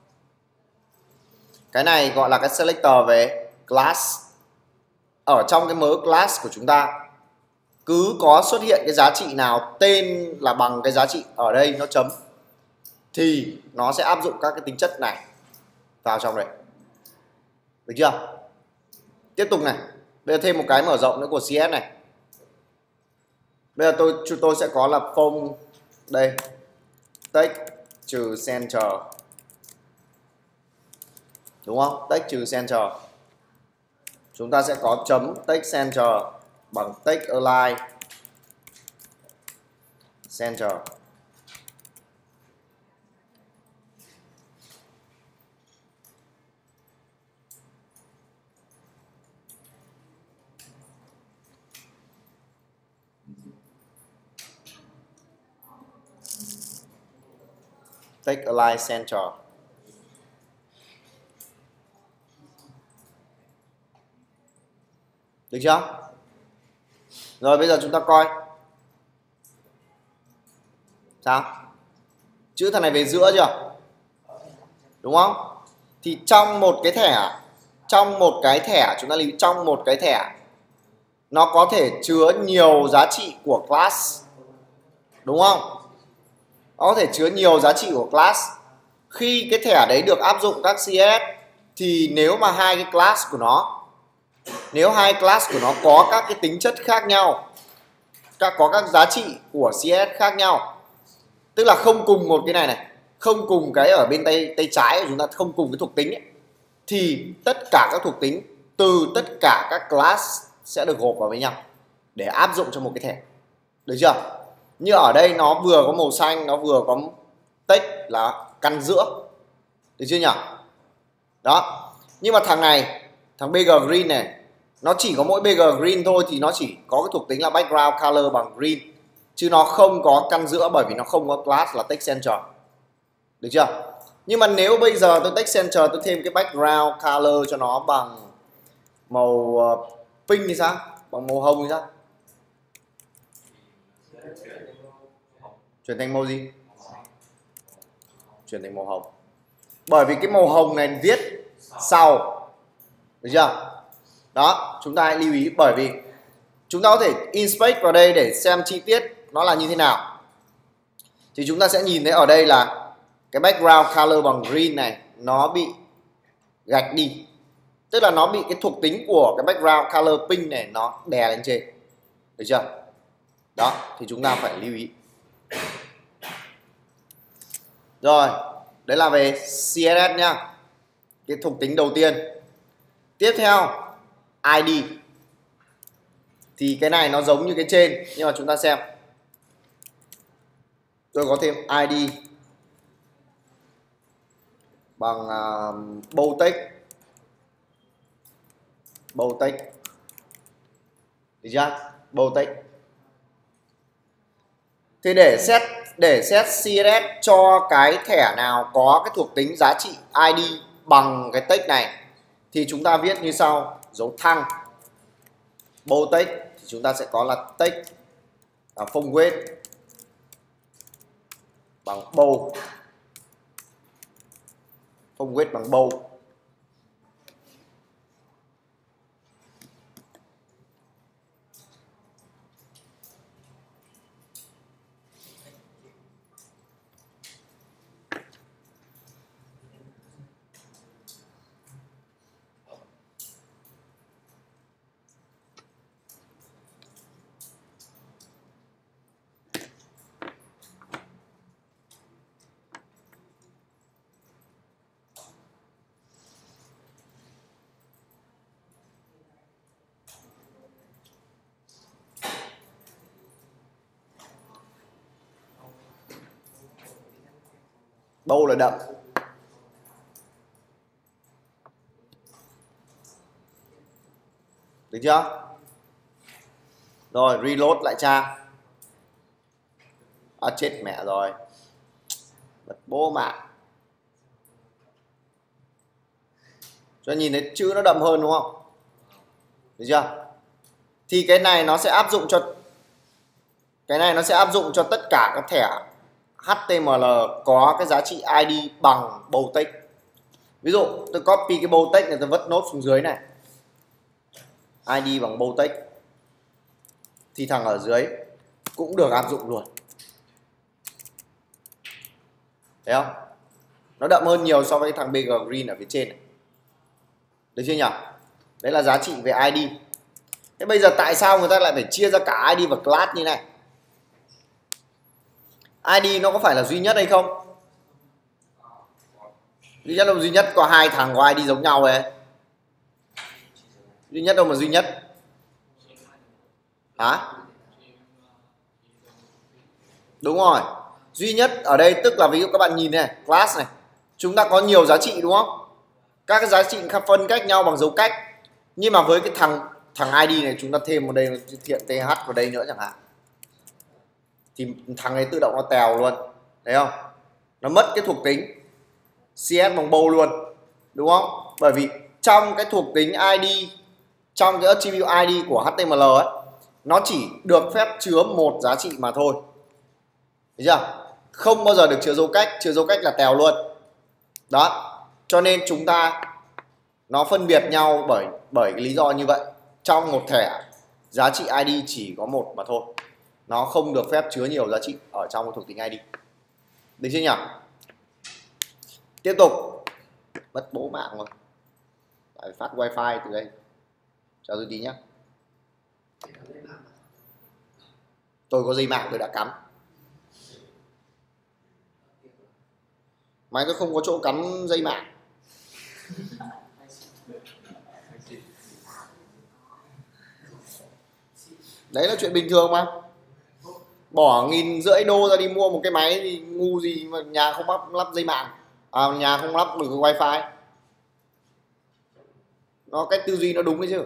Speaker 2: cái này gọi là cái selector về class. Ở trong cái mớ class của chúng ta, cứ có xuất hiện cái giá trị nào tên là bằng cái giá trị ở đây nó chấm, thì nó sẽ áp dụng các cái tính chất này vào trong đây. Được chưa? Tiếp tục này, bây giờ thêm một cái mở rộng nữa của xê ét này. Bây giờ tôi tôi sẽ có là phong đây take trừ center, đúng không? Take trừ center, chúng ta sẽ có chấm take center bằng take align center. Take align center. Được chưa? Rồi bây giờ chúng ta coi sao? Chữ thằng này về giữa chưa? Đúng không? Thì trong một cái thẻ, trong một cái thẻ chúng ta lưu trong một cái thẻ nó có thể chứa nhiều giá trị của class, đúng không? Nó có thể chứa nhiều giá trị của class. Khi cái thẻ đấy được áp dụng các xê ét ét, thì nếu mà hai cái class của nó Nếu hai class của nó có các cái tính chất khác nhau, các có các giá trị của xê ét ét khác nhau, tức là không cùng một cái này này, không cùng cái ở bên tay tay trái của chúng ta, không cùng cái thuộc tính ấy, thì tất cả các thuộc tính từ tất cả các class sẽ được gộp vào với nhau để áp dụng cho một cái thẻ. Được chưa? Như ở đây nó vừa có màu xanh, nó vừa có text là căn giữa. Được chưa nhỉ? Đó. Nhưng mà thằng này, thằng bê giê Green này, nó chỉ có mỗi bê giê Green thôi, thì nó chỉ có cái thuộc tính là background color bằng green, chứ nó không có căn giữa, bởi vì nó không có class là text center. Được chưa? Nhưng mà nếu bây giờ tôi text center, tôi thêm cái background color cho nó bằng màu pink thì sao? Bằng màu hồng thì sao? Chuyển thành màu gì? Chuyển thành màu hồng. Bởi vì cái màu hồng này viết sau. Được chưa? Đó, chúng ta hãy lưu ý, bởi vì chúng ta có thể inspect vào đây để xem chi tiết nó là như thế nào. Thì chúng ta sẽ nhìn thấy ở đây là cái background color bằng green này nó bị gạch đi. Tức là nó bị cái thuộc tính của cái background color pink này nó đè lên trên. Được chưa? Đó, thì chúng ta phải lưu ý. Rồi, đấy là về xê ét ét nhá. Cái thuộc tính đầu tiên. Tiếp theo, i đê. Thì cái này nó giống như cái trên, nhưng mà chúng ta xem. Tôi có thêm i đê bằng uh, bold text. Bold text. Được chưa? Bold text. Thế để set để set xê ét ét cho cái thẻ nào có cái thuộc tính giá trị i đê bằng cái text này, thì chúng ta viết như sau: dấu thăng bold text, thì chúng ta sẽ có là text à, phông weight bằng bold, phông weight bằng bold. Bâu là đậm. Được chưa? Rồi reload lại trang. À chết mẹ rồi. Bật bố mạng. Cho nhìn thấy chữ nó đậm hơn đúng không? Được chưa? Thì cái này nó sẽ áp dụng cho cái này nó sẽ áp dụng cho tất cả các thẻ hát tê em lờ có cái giá trị i đê bằng bold text. Ví dụ tôi copy cái bold text này, tôi vứt nốt xuống dưới này, i đê bằng bold text, thì thằng ở dưới cũng được áp dụng luôn. Thấy không? Nó đậm hơn nhiều so với thằng bê giê Green ở phía trên này. Được chưa nhỉ? Đấy là giá trị về i đê. Thế bây giờ tại sao người ta lại phải chia ra cả i đê và class như này? i đê nó có phải là duy nhất hay không? Duy nhất đâu, duy nhất có hai thằng có i đê giống nhau ấy. Duy nhất đâu mà duy nhất? Hả? Đúng rồi. Duy nhất ở đây tức là ví dụ các bạn nhìn này, class này, chúng ta có nhiều giá trị đúng không? Các cái giá trị phân cách nhau bằng dấu cách. Nhưng mà với cái thằng thằng i đê này chúng ta thêm vào đây nó hiện th vào đây nữa chẳng hạn, thì thằng ấy tự động nó tèo luôn. Thấy không? Nó mất cái thuộc tính xê ét bằng bold luôn. Đúng không? Bởi vì trong cái thuộc tính i đê, trong cái attribute i đê của hát tê em lờ ấy, nó chỉ được phép chứa một giá trị mà thôi. Thấy chưa? Không bao giờ được chứa dấu cách, chứa dấu cách là tèo luôn. Đó. Cho nên chúng ta nó phân biệt nhau bởi bởi cái lý do như vậy. Trong một thẻ giá trị i đê chỉ có một mà thôi. Nó không được phép chứa nhiều giá trị ở trong cái thuộc tính i đê. Được chưa nhỉ? Tiếp tục. Mất bố mạng rồi. Phải phát wifi từ đây. Cho tôi tí nhé. Tôi có dây mạng tôi đã cắm. Máy tôi không có chỗ cắm dây mạng. Đấy là chuyện bình thường mà. Bỏ nghìn rưỡi đô ra đi mua một cái máy thì ngu gì mà nhà không lắp, lắp dây mạng. À, nhà không lắp được wifi. Nó cách tư duy nó đúng đấy chứ.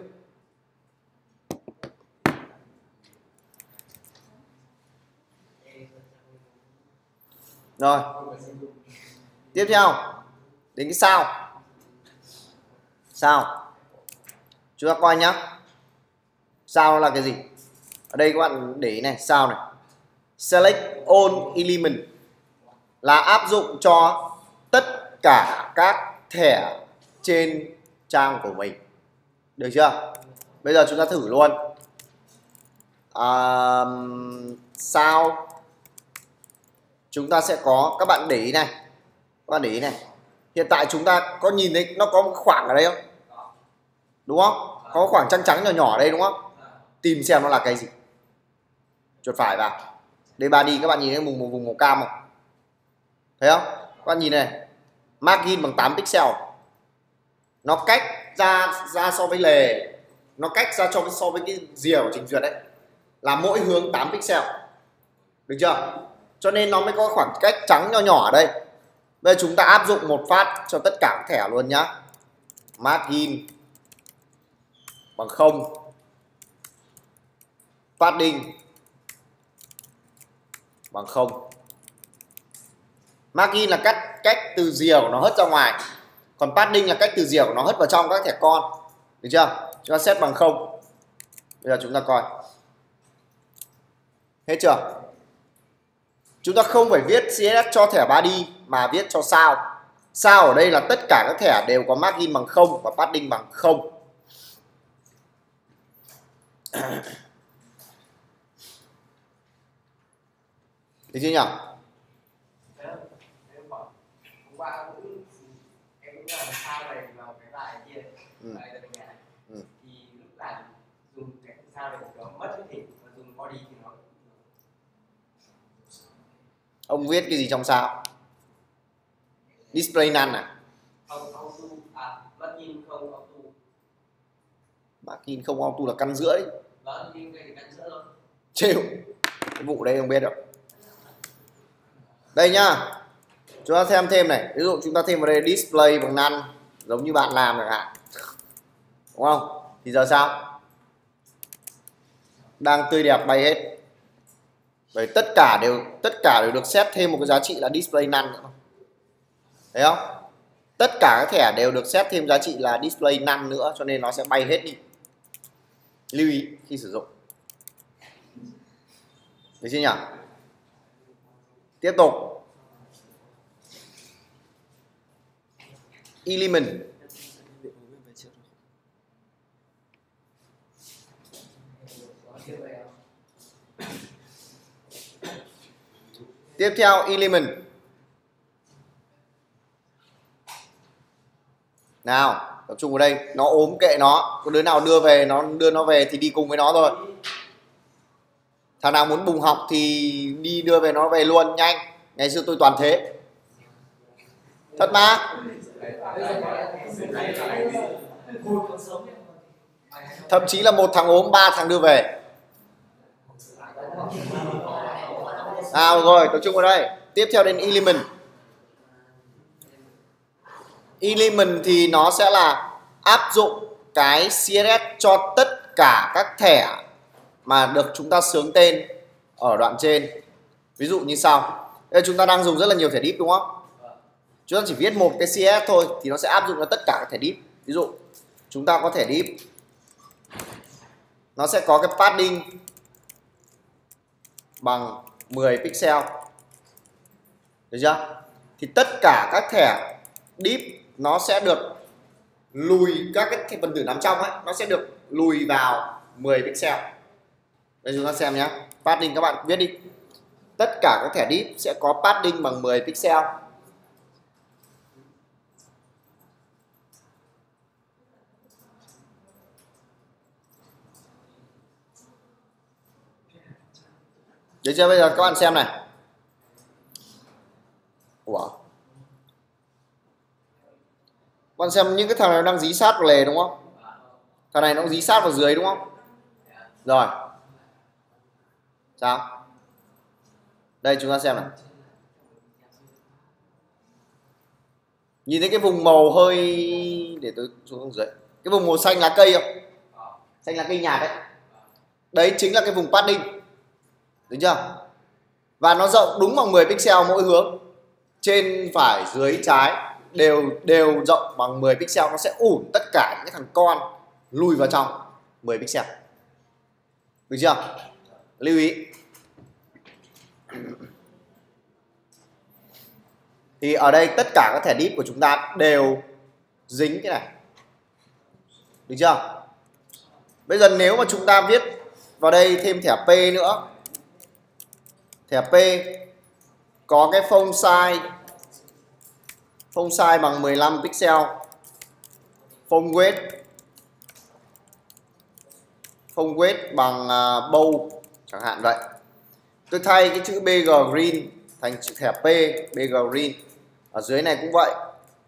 Speaker 2: Rồi. Tiếp theo đến cái sao. Sao chúng ta coi nhá. Sao là cái gì? Ở đây các bạn để ý này, sao này, select all element là áp dụng cho tất cả các thẻ trên trang của mình. Được chưa? Bây giờ chúng ta thử luôn. À, sao chúng ta sẽ có, các bạn để ý này, các bạn để ý này, hiện tại chúng ta có nhìn thấy nó có một khoảng ở đây không? Đúng không? Có khoảng trắng trắng nhỏ nhỏ ở đây đúng không? Tìm xem nó là cái gì. Chuột phải vào D ba D, các bạn nhìn thấy vùng vùng màu cam không? Thấy không? Các bạn nhìn này, margin bằng tám pixel, nó cách ra ra so với lề, nó cách ra so với, so với cái rìa của trình duyệt đấy là mỗi hướng tám pixel. Được chưa? Cho nên nó mới có khoảng cách trắng nhỏ nhỏ ở đây. Bây giờ chúng ta áp dụng một phát cho tất cả các thẻ luôn nhá. Margin bằng không, padding bằng không. Margin là cách cách từ rìa của nó hất ra ngoài, còn padding là cách từ rìa của nó hất vào trong các thẻ con. Được chưa? Chúng ta set bằng không. Bây giờ chúng ta coi. Hết chưa? Chúng ta không phải viết xê ét ét cho thẻ ba D mà viết cho sao. Sao ở đây là tất cả các thẻ đều có margin bằng không và padding bằng không. Được chưa nhỉ? Ừ. Ừ. Ông viết cái gì trong sao? Display none à? Margin không auto là căn rưỡi. Chịu. Cái vụ đây không biết đâu. Đây nhá. Chúng ta xem thêm này, ví dụ chúng ta thêm vào đây display bằng none giống như bạn làm chẳng hạn, đúng không? Thì giờ sao? Đang tươi đẹp bay hết. Bởi tất cả đều tất cả đều được set thêm một cái giá trị là display none nữa. Thấy không? Tất cả các thẻ đều được set thêm giá trị là display none nữa, cho nên nó sẽ bay hết đi. Lưu ý khi sử dụng. Được chưa nhỉ? Tiếp tục. Element. Tiếp theo element. Nào, tập trung vào đây, nó ốm kệ nó, có đứa nào đưa về nó đưa nó về thì đi cùng với nó thôi. Thằng nào muốn bùng học thì đi đưa về nó về luôn, nhanh. Ngày xưa tôi toàn thế. Thật mà. Thậm chí là một thằng ốm ba thằng đưa về. Nào rồi, tập trung vào đây. Tiếp theo đến element. Element thì nó sẽ là áp dụng cái xê ét ét cho tất cả các thẻ mà được chúng ta xướng tên ở đoạn trên. Ví dụ như sau. Đây chúng ta đang dùng rất là nhiều thẻ div đúng không? Chúng ta chỉ viết một cái xê ét ét thôi thì nó sẽ áp dụng cho tất cả các thẻ div. Ví dụ chúng ta có thẻ div, nó sẽ có cái padding bằng mười pixel. Được chưa? Thì tất cả các thẻ div nó sẽ được lùi, các cái phần tử nằm trong ấy nó sẽ được lùi vào mười pixel. Đây chúng ta xem nhé. Padding các bạn viết đi. Tất cả các thẻ div sẽ có padding bằng mười pixel. Được chưa? Bây giờ các bạn xem này. Ủa? Các bạn xem những cái thằng này đang dí sát vào lề đúng không? Thằng này nó cũng dí sát vào dưới đúng không? Rồi. Sao? Đây chúng ta xem này. Nhìn thấy cái vùng màu hơi, để tôi xuống dưới. Cái vùng màu xanh lá cây không? Xanh lá cây nhạt đấy. Đấy chính là cái vùng padding. Được chưa? Và nó rộng đúng bằng mười pixel mỗi hướng. Trên phải dưới trái đều đều rộng bằng mười pixel, nó sẽ ủn tất cả những thằng con lùi vào trong mười pixel. Được chưa? Lưu ý. Thì ở đây tất cả các thẻ div của chúng ta đều dính cái này. Được chưa? Bây giờ nếu mà chúng ta viết vào đây thêm thẻ P nữa. Thẻ P có cái font size font size bằng mười lăm pixel, font weight font weight bằng uh, bold chẳng hạn vậy. Tôi thay cái chữ bê giê green thành chữ thẻ P bê giê green. Ở dưới này cũng vậy.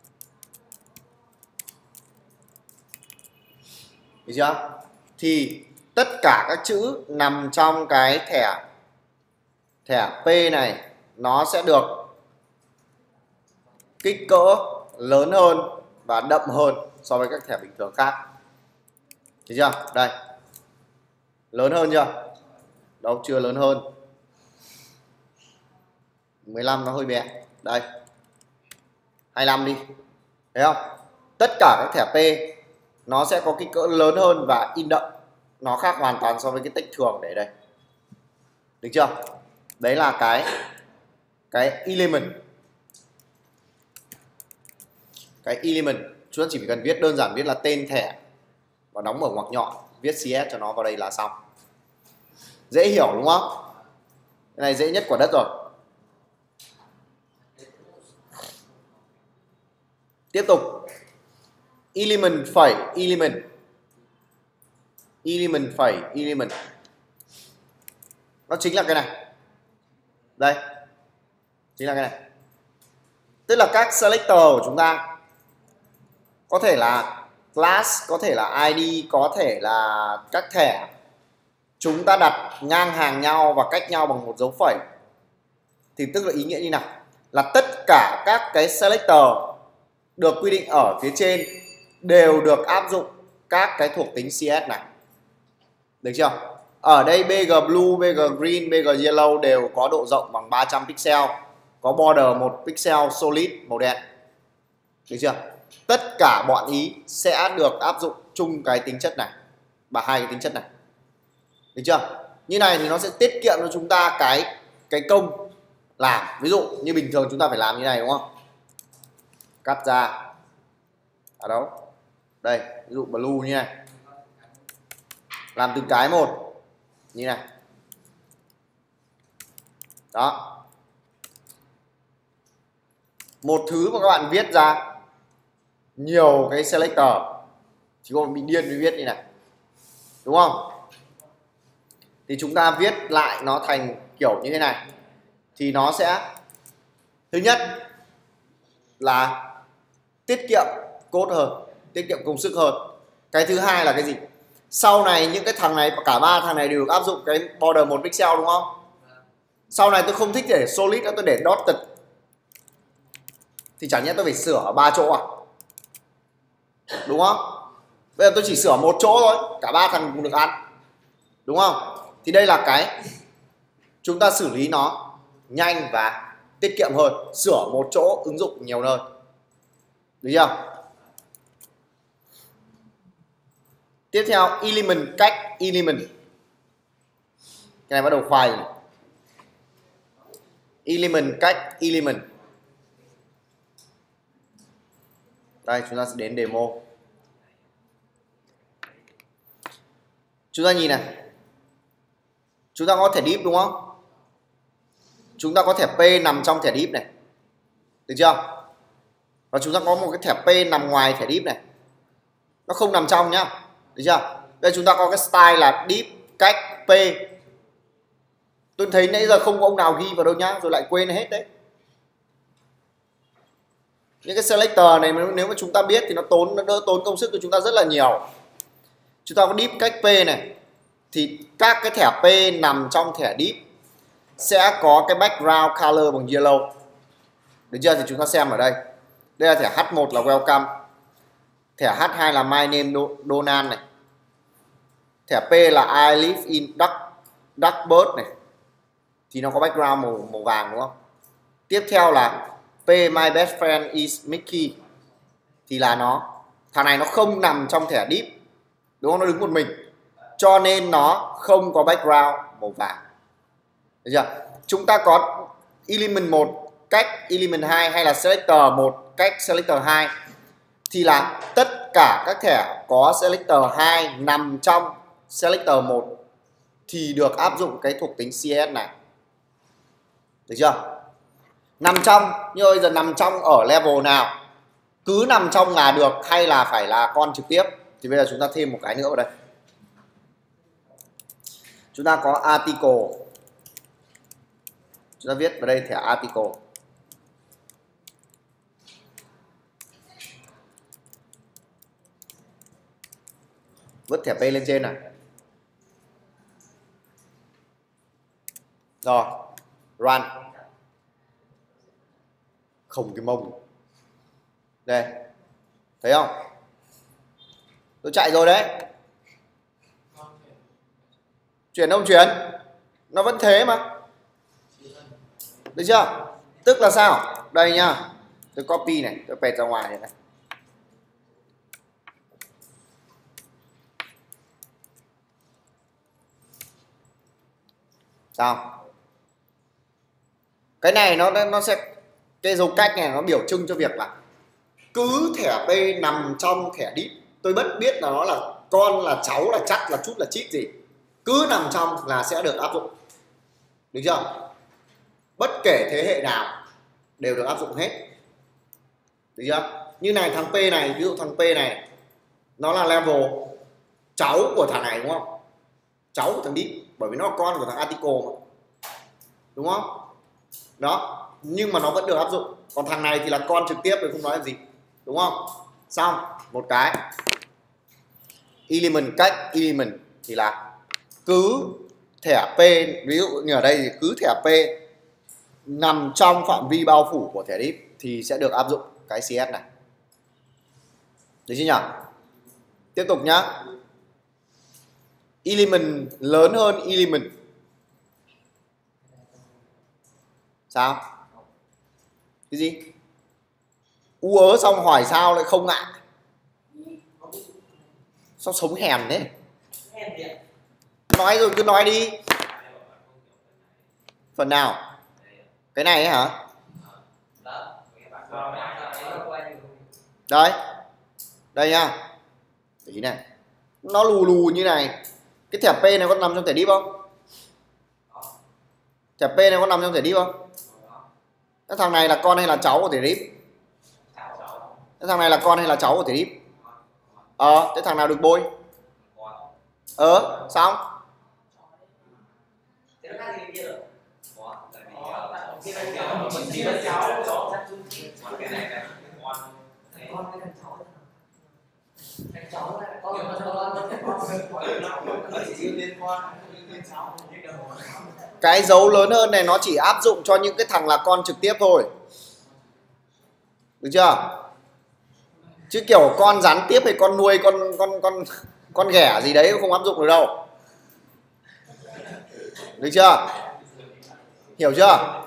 Speaker 2: Được chưa? Thì tất cả các chữ nằm trong cái thẻ thẻ P này nó sẽ được kích cỡ lớn hơn và đậm hơn so với các thẻ bình thường khác. Được chưa? Đây. Lớn hơn chưa? Đâu, chưa lớn hơn. mười lăm nó hơi bé. Đây. hai mươi lăm đi. Thấy không? Tất cả các thẻ P nó sẽ có kích cỡ lớn hơn và in đậm. Nó khác hoàn toàn so với cái tích thường để đây. Được chưa? Đấy là cái cái element. Cái element chúng ta chỉ cần viết đơn giản, viết là tên thẻ và đóng mở ngoặc nhọn, viết xê ét cho nó vào đây là xong. Dễ hiểu đúng không? Cái này dễ nhất quả đất rồi. Tiếp tục. Element phẩy element. Element phẩy element. Nó chính là cái này. Đây. Chính là cái này. Tức là các selector của chúng ta có thể là class, có thể là i đê, có thể là các thẻ. Chúng ta đặt ngang hàng nhau và cách nhau bằng một dấu phẩy. Thì tức là ý nghĩa như nào? là tất cả các cái selector được quy định ở phía trên đều được áp dụng các cái thuộc tính xê ét này. Được chưa? Ở đây bê giê Blue, bê giê Green, bê giê Yellow đều có độ rộng bằng ba trăm pixel, có border một pixel solid màu đen. Được chưa? Tất cả bọn ý sẽ được áp dụng chung cái tính chất này và hai cái tính chất này. Được chưa? Như này thì nó sẽ tiết kiệm cho chúng ta cái cái công làm. Ví dụ như bình thường chúng ta phải làm như này đúng không? Cắt ra ở đâu? Đây, ví dụ blue như này. Làm từng cái một như này. Đó. Một thứ mà các bạn viết ra nhiều cái selector chỉ có bị điên mới viết như này. Đúng không? Thì chúng ta viết lại nó thành kiểu như thế này thì nó sẽ, thứ nhất là tiết kiệm code hơn, tiết kiệm công sức hơn. Cái thứ hai là cái gì? Sau này những cái thằng này, cả ba thằng này đều được áp dụng cái border một pixel đúng không? Sau này tôi không thích để solid nữa, tôi để dotted thì chẳng nhẽ tôi phải sửa ba chỗ à? Đúng không? Bây giờ tôi chỉ sửa một chỗ thôi, cả ba thằng cũng được ăn. Đúng không? Thì đây là cái chúng ta xử lý nó nhanh và tiết kiệm hơn, sửa một chỗ ứng dụng nhiều nơi. Được chưa? Tiếp theo element cách element. Cái này bắt đầu khoai rồi. Element cách element. Đây chúng ta sẽ đến demo. Chúng ta nhìn này. Chúng ta có thẻ div đúng không? Chúng ta có thẻ P nằm trong thẻ div này. Được chưa? Và chúng ta có một cái thẻ P nằm ngoài thẻ div này. Nó không nằm trong nhá. Được chưa? Đây chúng ta có cái style là div cách P. Tôi thấy nãy giờ không có ông nào ghi vào đâu nhá, rồi lại quên hết đấy. Những cái selector này nếu mà chúng ta biết thì nó tốn nó đỡ tốn công sức của chúng ta rất là nhiều. Chúng ta có div cách P này thì các cái thẻ P nằm trong thẻ div sẽ có cái background color bằng yellow. Được chưa? Thì chúng ta xem ở đây. Đây là thẻ H một là welcome. Thẻ H hai là my name Donald này. Thẻ P là I live in Duck, Duckburg này. Thì nó có background màu, màu vàng đúng không? Tiếp theo là P my best friend is Mickey. Thì là nó thằng này nó không nằm trong thẻ div. Đúng không? Nó đứng một mình. Cho nên nó không có background màu vàng. Được chưa? Chúng ta có element một cách element hai hay là selector một cách selector hai thì là tất cả các thẻ có selector hai nằm trong selector một thì được áp dụng cái thuộc tính xê ét này. Được chưa? Nằm trong, nhưng bây giờ nằm trong ở level nào? Cứ nằm trong là được hay là phải là con trực tiếp? Thì bây giờ chúng ta thêm một cái nữa vào đây. Chúng ta có article. Chúng ta viết vào đây thẻ article. Vứt thẻ P lên trên này. Rồi, run. Không cái mông. Đây. Thấy không? Tôi chạy rồi đấy. Chuyển không chuyển? Nó vẫn thế mà. Được chưa? Tức là sao? Đây nhá. Tôi copy này, tôi paste ra ngoài này này. Sao? Cái này nó nó sẽ cái dấu cách này nó biểu trưng cho việc là cứ thẻ P nằm trong thẻ div, tôi bất biết là nó là con là cháu là chắc là chút là chít gì, cứ nằm trong là sẽ được áp dụng. Được chưa? Bất kể thế hệ nào đều được áp dụng hết. Được chưa? Như này thằng P này, ví dụ thằng P này nó là level cháu của thằng này đúng không? Cháu của thằng div, bởi vì nó là con của thằng article mà. Đúng không? Đó, nhưng mà nó vẫn được áp dụng. Còn thằng này thì là con trực tiếp thì không nói làm gì. Đúng không? Xong, một cái element cách element thì là cứ thẻ P, ví dụ như ở đây thì cứ thẻ P nằm trong phạm vi bao phủ của thẻ đít thì sẽ được áp dụng cái xê ét này. Được chưa nhỉ? Tiếp tục nhá. Element lớn hơn element. Sao? Cái gì? U ớ xong hỏi sao lại không ngại? Sao sống hèn thế? Nói rồi cứ nói đi. Phần nào? Cái này ấy hả? Đây. Đây nha. Tí này. Nó lù lù như này. Cái thẻ P này có nằm trong thẻ đít không? Thẻ P này có nằm trong thẻ đít không? Cái thằng này là con hay là cháu của thẻ đít? Cái thằng này là con hay là cháu của thẻ đít? Ờ, cái thằng nào được bôi? Ờ, xong. Cái dấu lớn hơn này nó chỉ áp dụng cho những cái thằng là con trực tiếp thôi. Được chưa? Chứ kiểu con gián tiếp hay con nuôi con con con con ghẻ gì đấy không áp dụng được đâu. Được chưa? Hiểu chưa?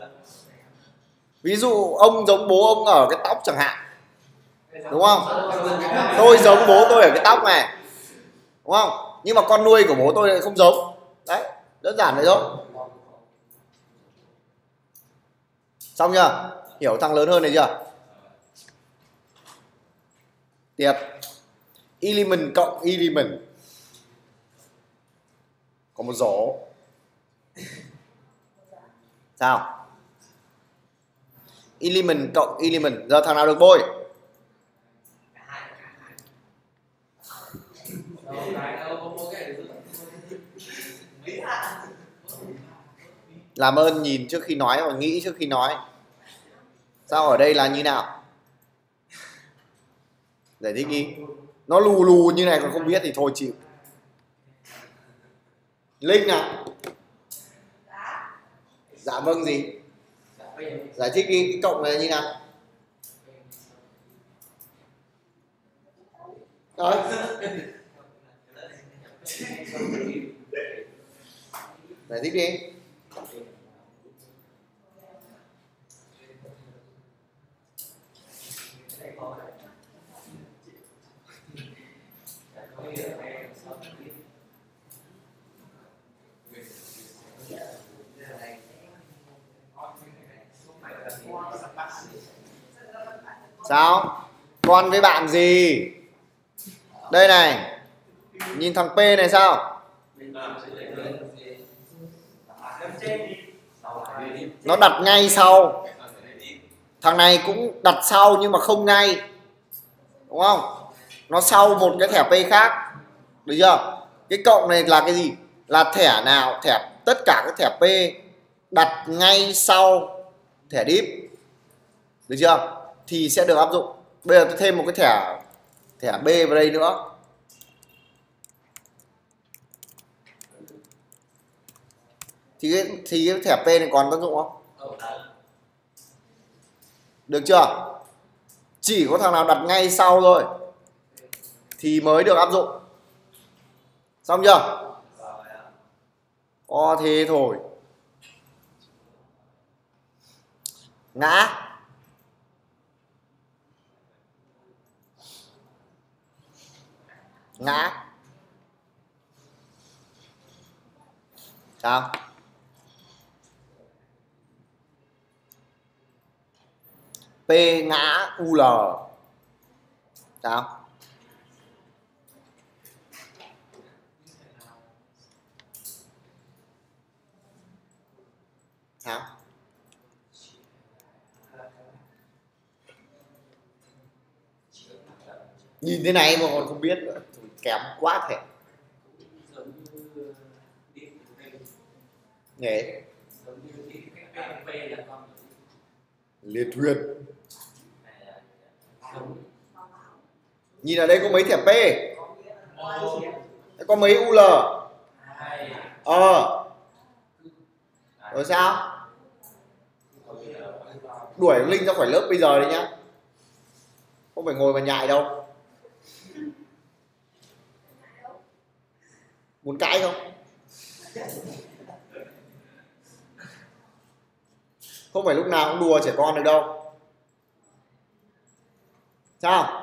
Speaker 2: Ví dụ ông giống bố ông ở cái tóc chẳng hạn, đúng không? Tôi giống bố tôi ở cái tóc này, đúng không? Nhưng mà con nuôi của bố tôi lại không giống. Đấy, đơn giản vậy thôi. Xong chưa? Hiểu thằng lớn hơn này chưa? Tiếp. Element cộng element. Có một dấu. Sao? Element cộng element. Giờ thằng nào được bôi? Làm ơn nhìn trước khi nói và nghĩ trước khi nói. Sao ở đây là như nào? Giải thích đi. Nó lù lù như này còn không biết thì thôi chịu. Linh nào? Dạ vâng gì? Giải thích đi, cái cộng này như nào? Đấy. Giải thích đi. Sao? Con với bạn gì? Đây này. Nhìn thằng P này sao? Nó đặt ngay sau. Thằng này cũng đặt sau nhưng mà không ngay, đúng không? Nó sau một cái thẻ P khác. Được chưa? Cái cộng này là cái gì? Là thẻ nào? Thẻ tất cả các thẻ P đặt ngay sau thẻ đít. Được chưa? Thì sẽ được áp dụng. Bây giờ tôi thêm một cái thẻ thẻ B vào đây nữa. Thì cái, thì cái thẻ P này còn tác dụng không? Được chưa? Chỉ có thằng nào đặt ngay sau thôi thì mới được áp dụng. Xong chưa? Có thế thôi. Ngã. Ngã. Sao? P ngã u lờ. Sao? Sao? Nhìn thế này mà còn không biết nữa, kém quá thể. Nhé. Liệt thuyền. Nhìn ở đây có mấy thẻ P? Có mấy u lờ? Ờ. Rồi sao? đuổi Linh ra khỏi lớp bây giờ đấy nhá, không phải ngồi mà nhại đâu. Muốn cãi không? Không phải lúc nào cũng đùa trẻ con được đâu. Sao?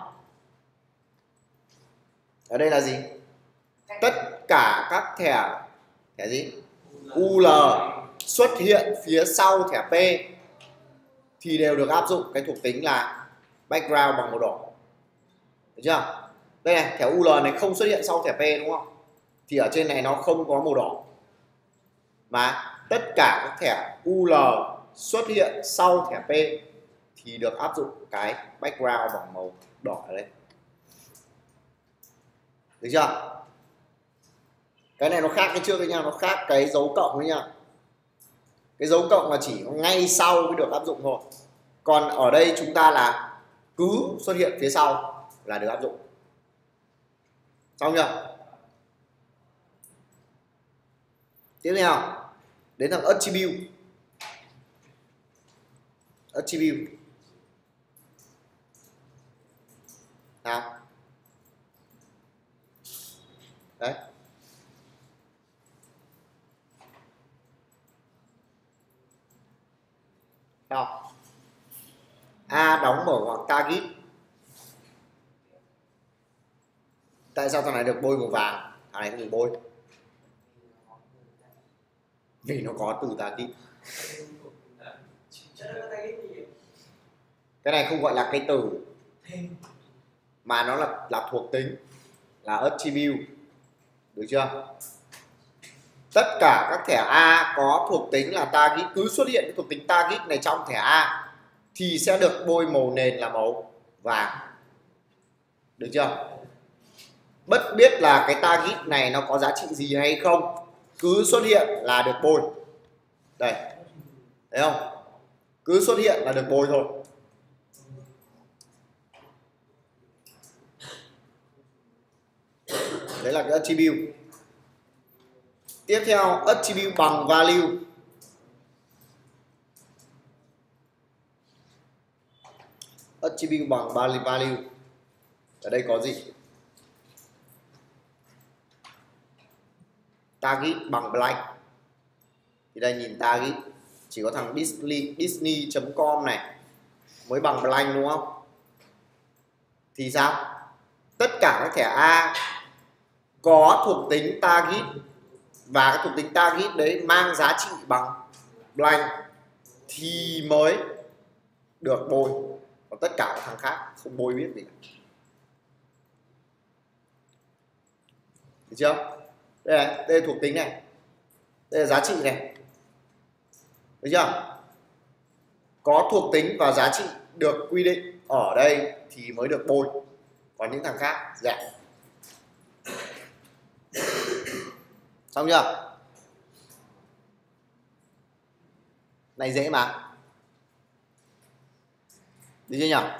Speaker 2: Ở đây là gì? Tất cả các thẻ thẻ gì? u lờ xuất hiện phía sau thẻ P thì đều được áp dụng cái thuộc tính là background bằng màu đỏ. Được chưa? Đây này, thẻ u lờ này không xuất hiện sau thẻ P đúng không? Thì ở trên này nó không có màu đỏ. Mà tất cả các thẻ u lờ xuất hiện sau thẻ P thì được áp dụng cái background bằng màu đỏ ở đây. Được chưa? Cái này nó khác cái trước đấy nha, nó khác cái dấu cộng đấy nha. Cái dấu cộng là chỉ ngay sau mới được áp dụng thôi. Còn ở đây chúng ta là cứ xuất hiện phía sau là được áp dụng. Xong chưa? Tiếp theo đến thằng attribute. Attribute nào đấy, nào A đóng mở ngoặc target. Tại sao thằng này được bôi màu vàng, thằng này không được bôi? Vì nó có từ target. Cái này không gọi là cái từ mà nó là là thuộc tính, là attribute. Được chưa? Tất cả các thẻ A có thuộc tính là target, cứ xuất hiện cái thuộc tính target này trong thẻ A thì sẽ được bôi màu nền là màu vàng. Được chưa? Bất biết là cái target này nó có giá trị gì hay không, cứ xuất hiện là được bôi. Đây, thấy không? Cứ xuất hiện là được bôi thôi. Đấy là cái attribute. Tiếp theo attribute bằng value. Attribute bằng value. Ở đây có gì? Target bằng blank. Thì đây nhìn target chỉ có thằng Disney Disney chấm com này mới bằng blank đúng không? Thì sao? Tất cả các thẻ A có thuộc tính target và cái thuộc tính target đấy mang giá trị bằng blank thì mới được bôi. Còn tất cả các thằng khác không bôi biết gì cả. Được chưa? Đây này, đây là thuộc tính này, đây là giá trị này. Được chưa? Có thuộc tính và giá trị được quy định ở đây thì mới được bôi. Còn những thằng khác dạ. Xong chưa? Này dễ mà. Được chưa nhỉ?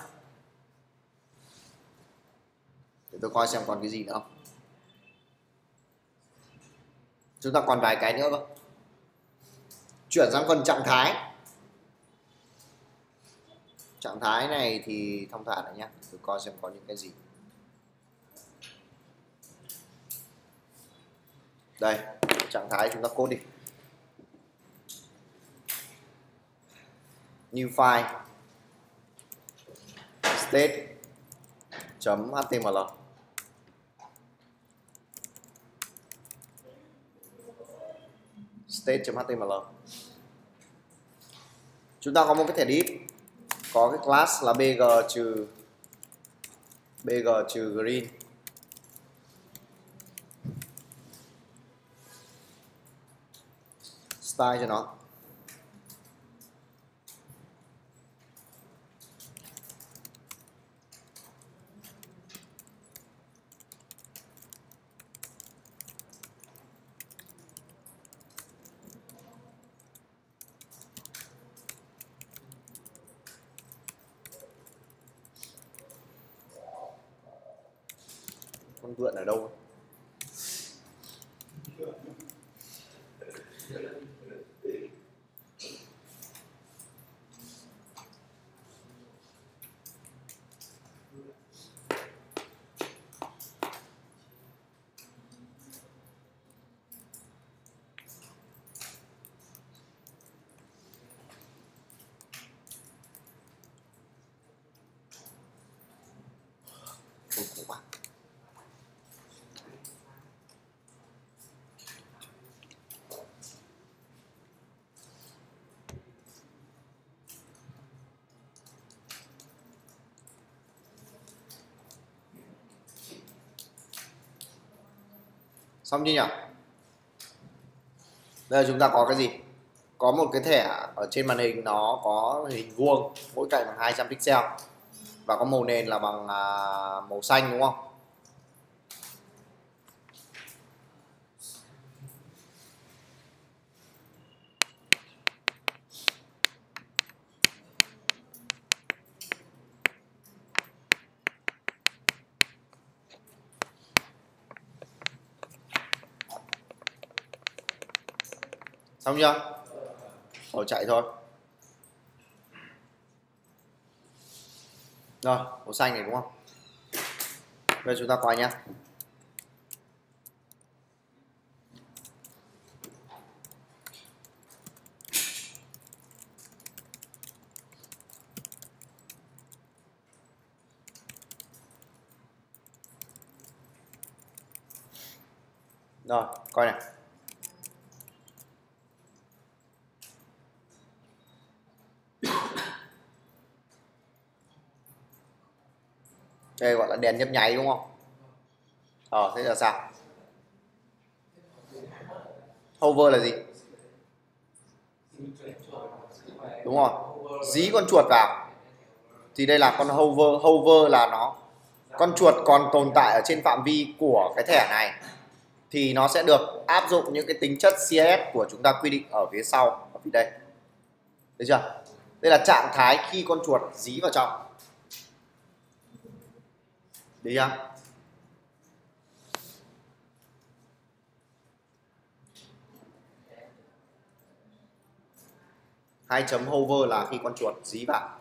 Speaker 2: Để tôi coi xem còn cái gì nữa không. Chúng ta còn vài cái nữa cơ. Chuyển sang phần trạng thái. Trạng thái này thì thông thả này nhé. Tôi coi xem có những cái gì. Đây, trạng thái chúng ta code đi. New file state.html. State.html. Chúng ta có một cái thẻ div có cái class là bg trừ bg trừ green. Style cho nó. Con vượn ở đâu? Xong chưa nhỉ? Bây giờ chúng ta có cái gì? Có một cái thẻ ở trên màn hình, nó có hình vuông, mỗi cạnh bằng hai trăm pixel và có màu nền là bằng à, màu xanh đúng không? Xong chưa? Rồi chạy thôi. Rồi, màu xanh này đúng không? Bây giờ chúng ta quay nhá. Rồi, coi này. Đây gọi là đèn nhấp nháy đúng không? Ờ, thế là sao? Hover là gì? Đúng rồi, dí con chuột vào. Thì đây là con hover. Hover là nó, con chuột còn tồn tại ở trên phạm vi của cái thẻ này thì nó sẽ được áp dụng những cái tính chất xê ét ét của chúng ta quy định ở phía sau, ở phía đây. Được chưa? Đây là trạng thái khi con chuột dí vào trong. Được chưa? Hai chấm hover là khi con chuột dí vào.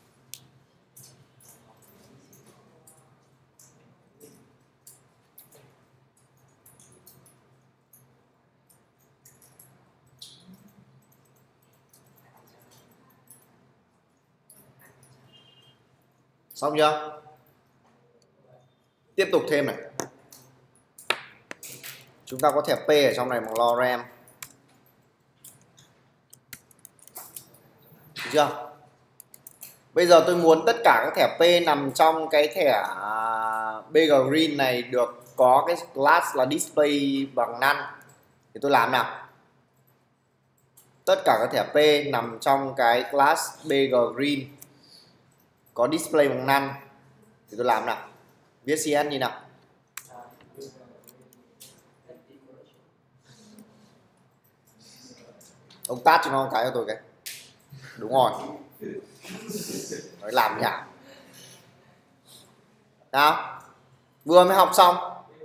Speaker 2: Xong chưa? Tiếp tục thêm này. Chúng ta có thẻ P ở trong này bằng lo RAM. Được chưa? Bây giờ tôi muốn tất cả các thẻ P nằm trong cái thẻ bê giê Green này được có cái class là display bằng none. Thì tôi làm nào? Tất cả các thẻ P nằm trong cái class bê giê Green có display bằng none. Thì tôi làm nào? Viết xê ét như nào? Ông tát cho nó một cái cho tôi cái. Đúng rồi. Nói làm nhảm. Nào? Vừa mới học xong.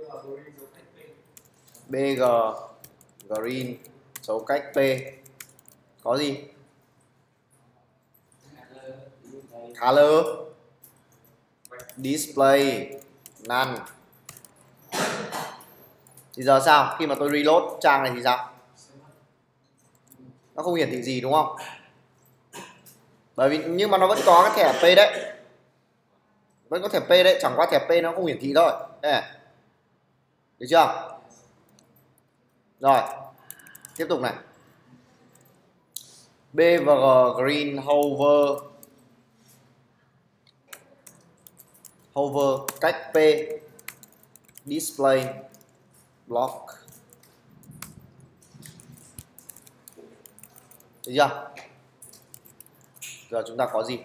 Speaker 2: bê giê Green dấu cách P có gì? Color display none. Thì giờ sao? Khi mà tôi reload trang này thì sao? Nó không hiển thị gì đúng không? Bởi vì nhưng mà nó vẫn có cái thẻ P đấy. Vẫn có thẻ P đấy, chẳng qua thẻ P nó không hiển thị thôi. Đây này. Được chưa? Rồi. Tiếp tục này. bê giê Green hover hover cách P display block. Được chưa? Giờ chúng ta có gì?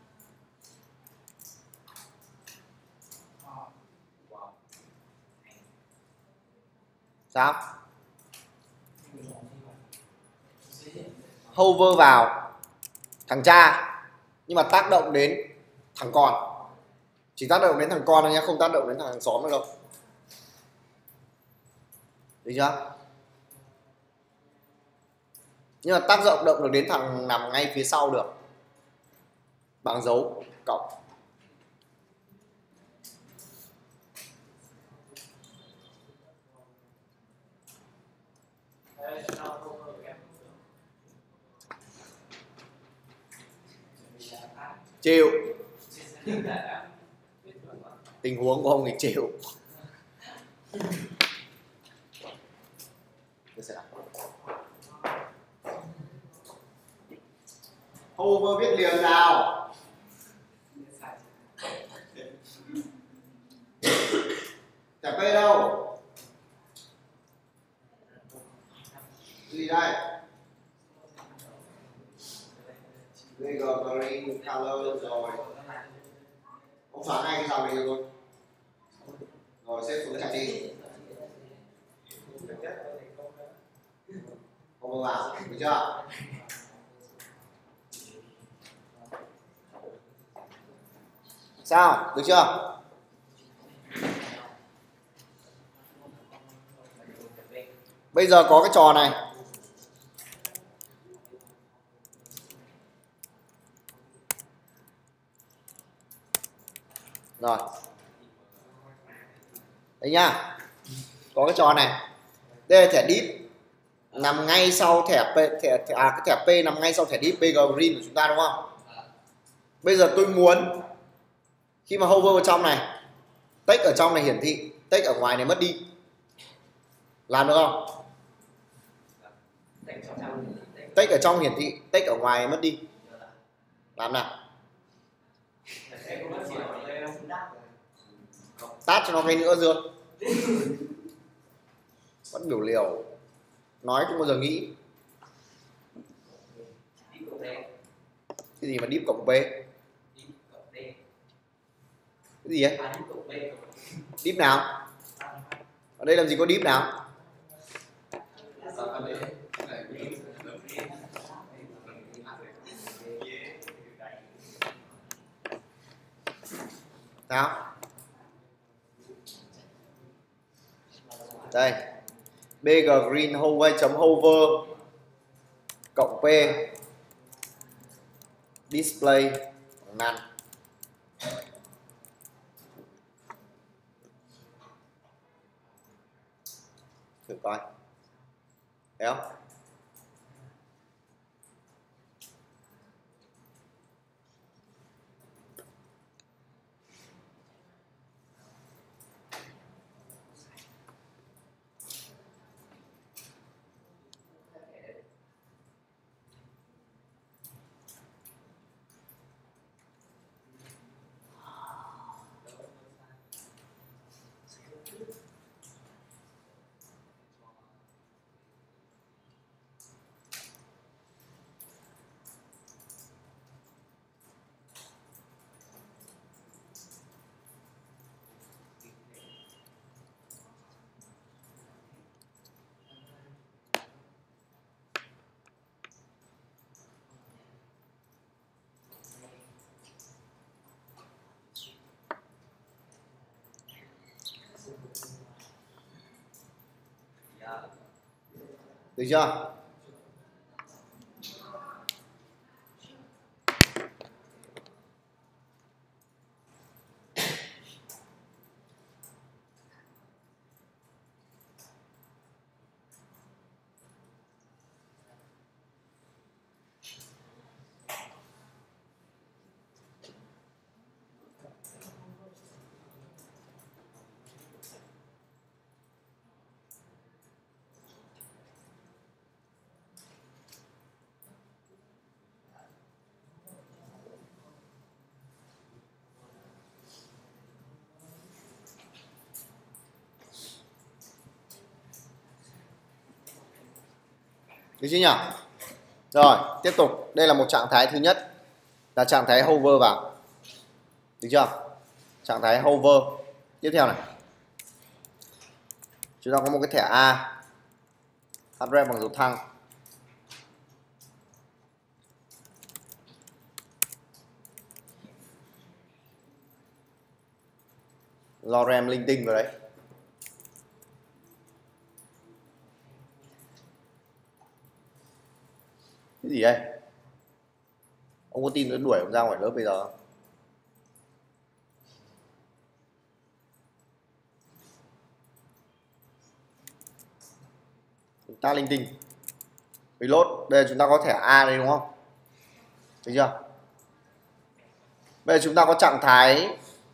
Speaker 2: Sao? Hover vào thằng cha nhưng mà tác động đến thằng con. Chỉ tác động đến thằng con thôi nhé, không tác động đến thằng hàng xóm nữa đâu. Được chưa? Nhưng mà tác động động được đến thằng nằm ngay phía sau được bằng dấu cộng. Chịu. Tình huống của ông thì chịu. Hover viết liền nào. Thẻ P đâu?
Speaker 1: Gì đây? Bigger green color rồi. Ông xóa ngay cái dòng này rồi. Rồi xếp xuống trả đi. Không vào, được chưa? Sao? Được chưa? Bây giờ có cái trò này. Rồi. Đấy nhá. Có cái trò này. Đây là thẻ deep nằm ngay sau thẻ P, thẻ, thẻ à cái thẻ P nằm ngay sau thẻ deep bigger green của chúng ta đúng không? Bây giờ tôi muốn khi mà hover vào trong này, text ở trong này hiển thị, text ở ngoài này mất đi. Làm được không? Text ở trong hiển thị, text ở ngoài mất đi. Làm nào. Tát cho nó cái nữa Dương. Vẫn biểu liều. Nói không bao giờ nghĩ. Cái gì mà deep cộng P? Cái gì ấy? Deep nào? Ở đây làm gì có deep nào? Sao? Đây. Bigger green hover chấm hover cộng P display none. Thử coi. Thấy không? Được chưa? Được chưa nhỉ? Rồi, tiếp tục. Đây là một trạng thái thứ nhất là trạng thái hover vào. Được chưa? Trạng thái hover. Tiếp theo này. Chúng ta có một cái thẻ A. Address bằng dấu thăng. Lorem linh tinh vào đấy. Cái gì đây? Ông có tin nó đuổi ông ra ngoài lớp bây giờ không? Chúng ta linh tinh. Reload. Đây là chúng ta có thẻ A đây đúng không? Thấy chưa? Bây giờ chúng ta có trạng thái.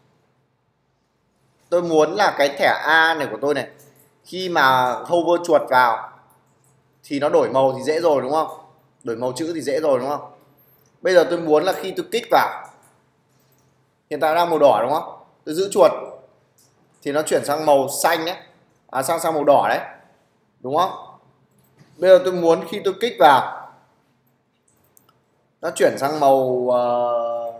Speaker 1: Tôi muốn là cái thẻ A này của tôi này, khi mà hover chuột vào thì nó đổi màu thì dễ rồi đúng không? Đổi màu chữ thì dễ rồi đúng không? Bây giờ tôi muốn là khi tôi kích vào, hiện tại đang màu đỏ đúng không? Tôi giữ chuột thì nó chuyển sang màu xanh đấy, à sang sang màu đỏ đấy, đúng không?
Speaker 2: Bây giờ tôi muốn khi tôi kích vào nó chuyển sang màu uh,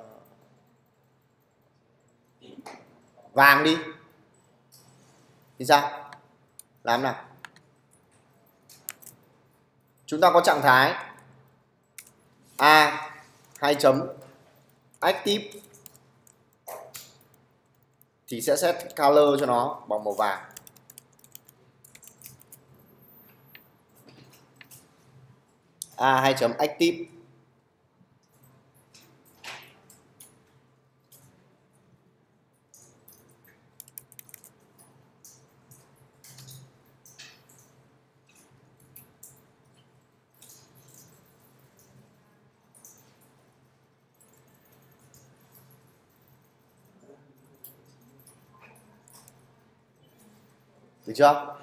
Speaker 2: vàng đi thì sao? Làm nào? Chúng ta có trạng thái A hai chấm active thì sẽ set color cho nó bằng màu vàng. A hai chấm active được chưa?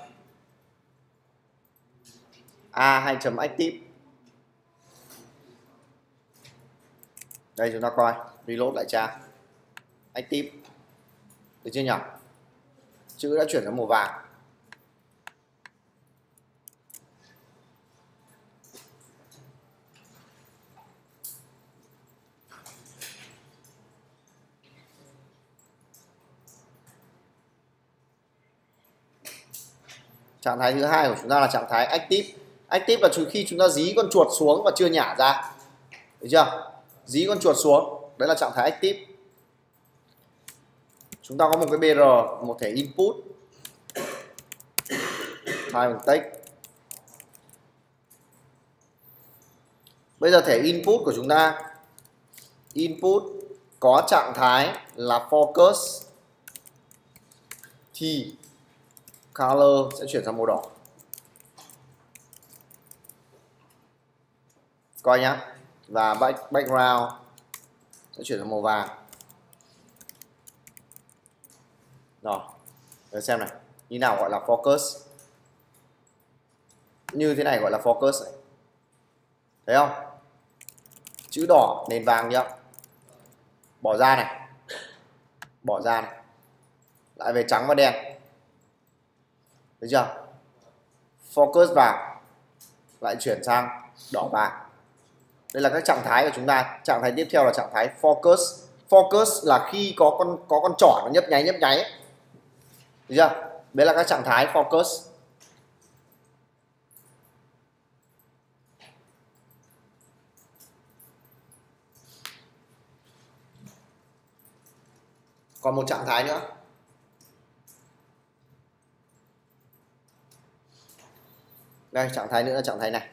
Speaker 2: A hai chấm active. Đây chúng ta coi, reload lại trang. Active. Được chưa nhỉ? Chữ đã chuyển sang màu vàng. Trạng thái thứ hai của chúng ta là trạng thái active. Active là khi chúng ta dí con chuột xuống và chưa nhả ra. Được chưa? Dí con chuột xuống, đấy là trạng thái active. Chúng ta có một cái bê rờ, một thẻ input, hai bằng text. Bây giờ thẻ input của chúng ta, input có trạng thái là focus thì color sẽ chuyển sang màu đỏ. Coi nhá. Và back, background sẽ chuyển sang màu vàng. Rồi, để xem này, như nào gọi là focus. Như thế này gọi là focus này. Thấy không? Chữ đỏ nền vàng nhá. Bỏ ra này. Bỏ ra này. Lại về trắng và đen. Thấy chưa? Focus vào lại chuyển sang đỏ vàng. Đây là các trạng thái của chúng ta. Trạng thái tiếp theo là trạng thái focus. Focus là khi có con có con trỏ nó nhấp nháy nhấp nháy. Thấy chưa? Đấy là các trạng thái focus. Còn một trạng thái nữa. Đây, trạng thái nữa là trạng thái này.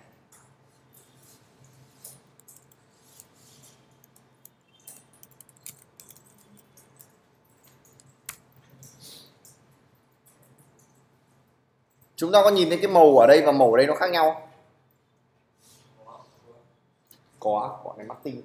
Speaker 2: Chúng ta có nhìn thấy cái màu ở đây và màu ở đây nó khác nhau? Có, có cái Martin.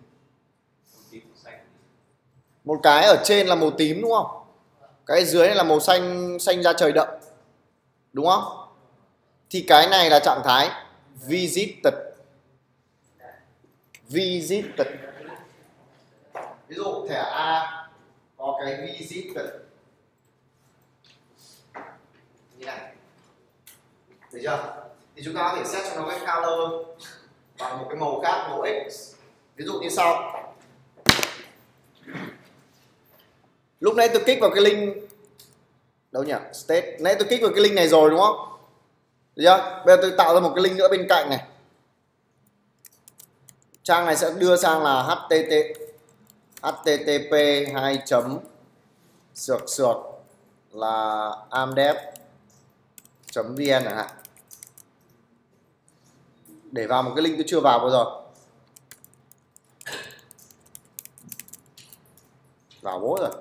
Speaker 2: Một cái ở trên là màu tím đúng không? Cái dưới này là màu xanh, xanh da trời đậm. Đúng không? Thì cái này là trạng thái visited. Visited. Ví dụ thẻ A có cái visited như này. Được chưa? Thì chúng ta có thể set cho nó cái color bằng một cái màu khác, màu X. Ví dụ như sau. Lúc nãy tôi kích vào cái link đâu nhỉ? State. Nãy tôi kích vào cái link này rồi đúng không? Được chưa? Bây giờ tôi tạo ra một cái link nữa bên cạnh này. Trang này sẽ đưa sang là htt http hai chấm sược sược là amdev chấm vn chẳng hạn. Để vào một cái link tôi chưa vào bao giờ. Vào bố rồi.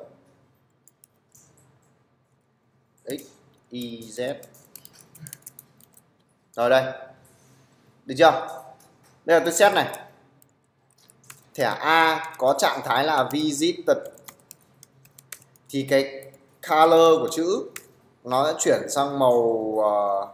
Speaker 2: X, Y, Z. Rồi đây. Được chưa? Bây giờ tôi set này. Thẻ A có trạng thái là visited thì cái color của chữ nó sẽ chuyển sang màu uh,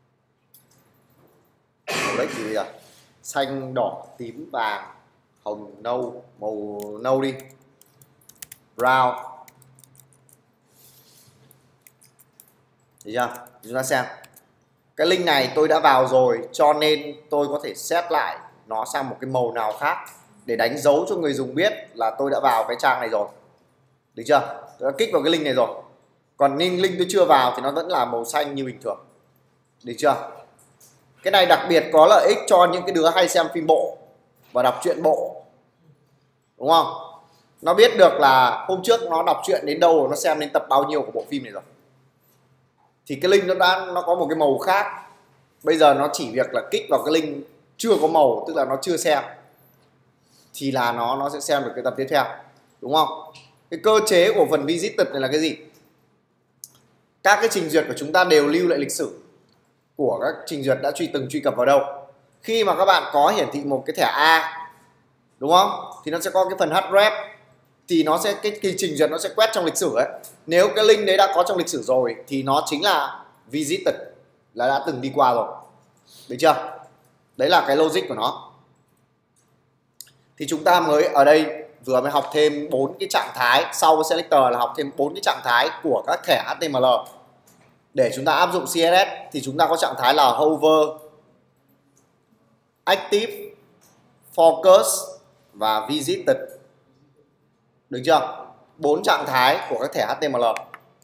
Speaker 2: màu đấy gì bây giờ? Xanh, đỏ, tím, vàng, hồng, nâu, màu nâu đi. Brown. Được chưa? Chúng ta xem. cái link này tôi đã vào rồi, cho nên tôi có thể set lại nó sang một cái màu nào khác để đánh dấu cho người dùng biết là tôi đã vào cái trang này rồi. Được chưa? Tôi đã kích vào cái link này rồi. Còn link link tôi chưa vào thì nó vẫn là màu xanh như bình thường. Được chưa? Cái này đặc biệt có lợi ích cho những cái đứa hay xem phim bộ và đọc truyện bộ. Đúng không? Nó biết được là hôm trước nó đọc truyện đến đâu, nó xem đến tập bao nhiêu của bộ phim này rồi. Thì cái link nó đã nó có một cái màu khác. Bây giờ nó chỉ việc là kích vào cái link chưa có màu, tức là nó chưa xem, thì là nó nó sẽ xem được cái tập tiếp theo. Đúng không? Cái cơ chế của phần visited này là cái gì? Các cái trình duyệt của chúng ta đều lưu lại lịch sử của các trình duyệt đã truy từng truy cập vào đâu. Khi mà các bạn có hiển thị một cái thẻ A, đúng không? Thì nó sẽ có cái phần href, thì nó sẽ cái, cái trình duyệt nó sẽ quét trong lịch sử ấy. Nếu cái link đấy đã có trong lịch sử rồi thì nó chính là visited, là đã từng đi qua rồi. Được chưa? Đấy là cái logic của nó. Thì chúng ta mới ở đây vừa mới học thêm bốn cái trạng thái, sau cái selector là học thêm bốn cái trạng thái của các thẻ hát tê em lờ. Để chúng ta áp dụng xê ét ét thì chúng ta có trạng thái là hover, active, focus và visited. Được chưa? Bốn trạng thái của các thẻ hát tê em lờ.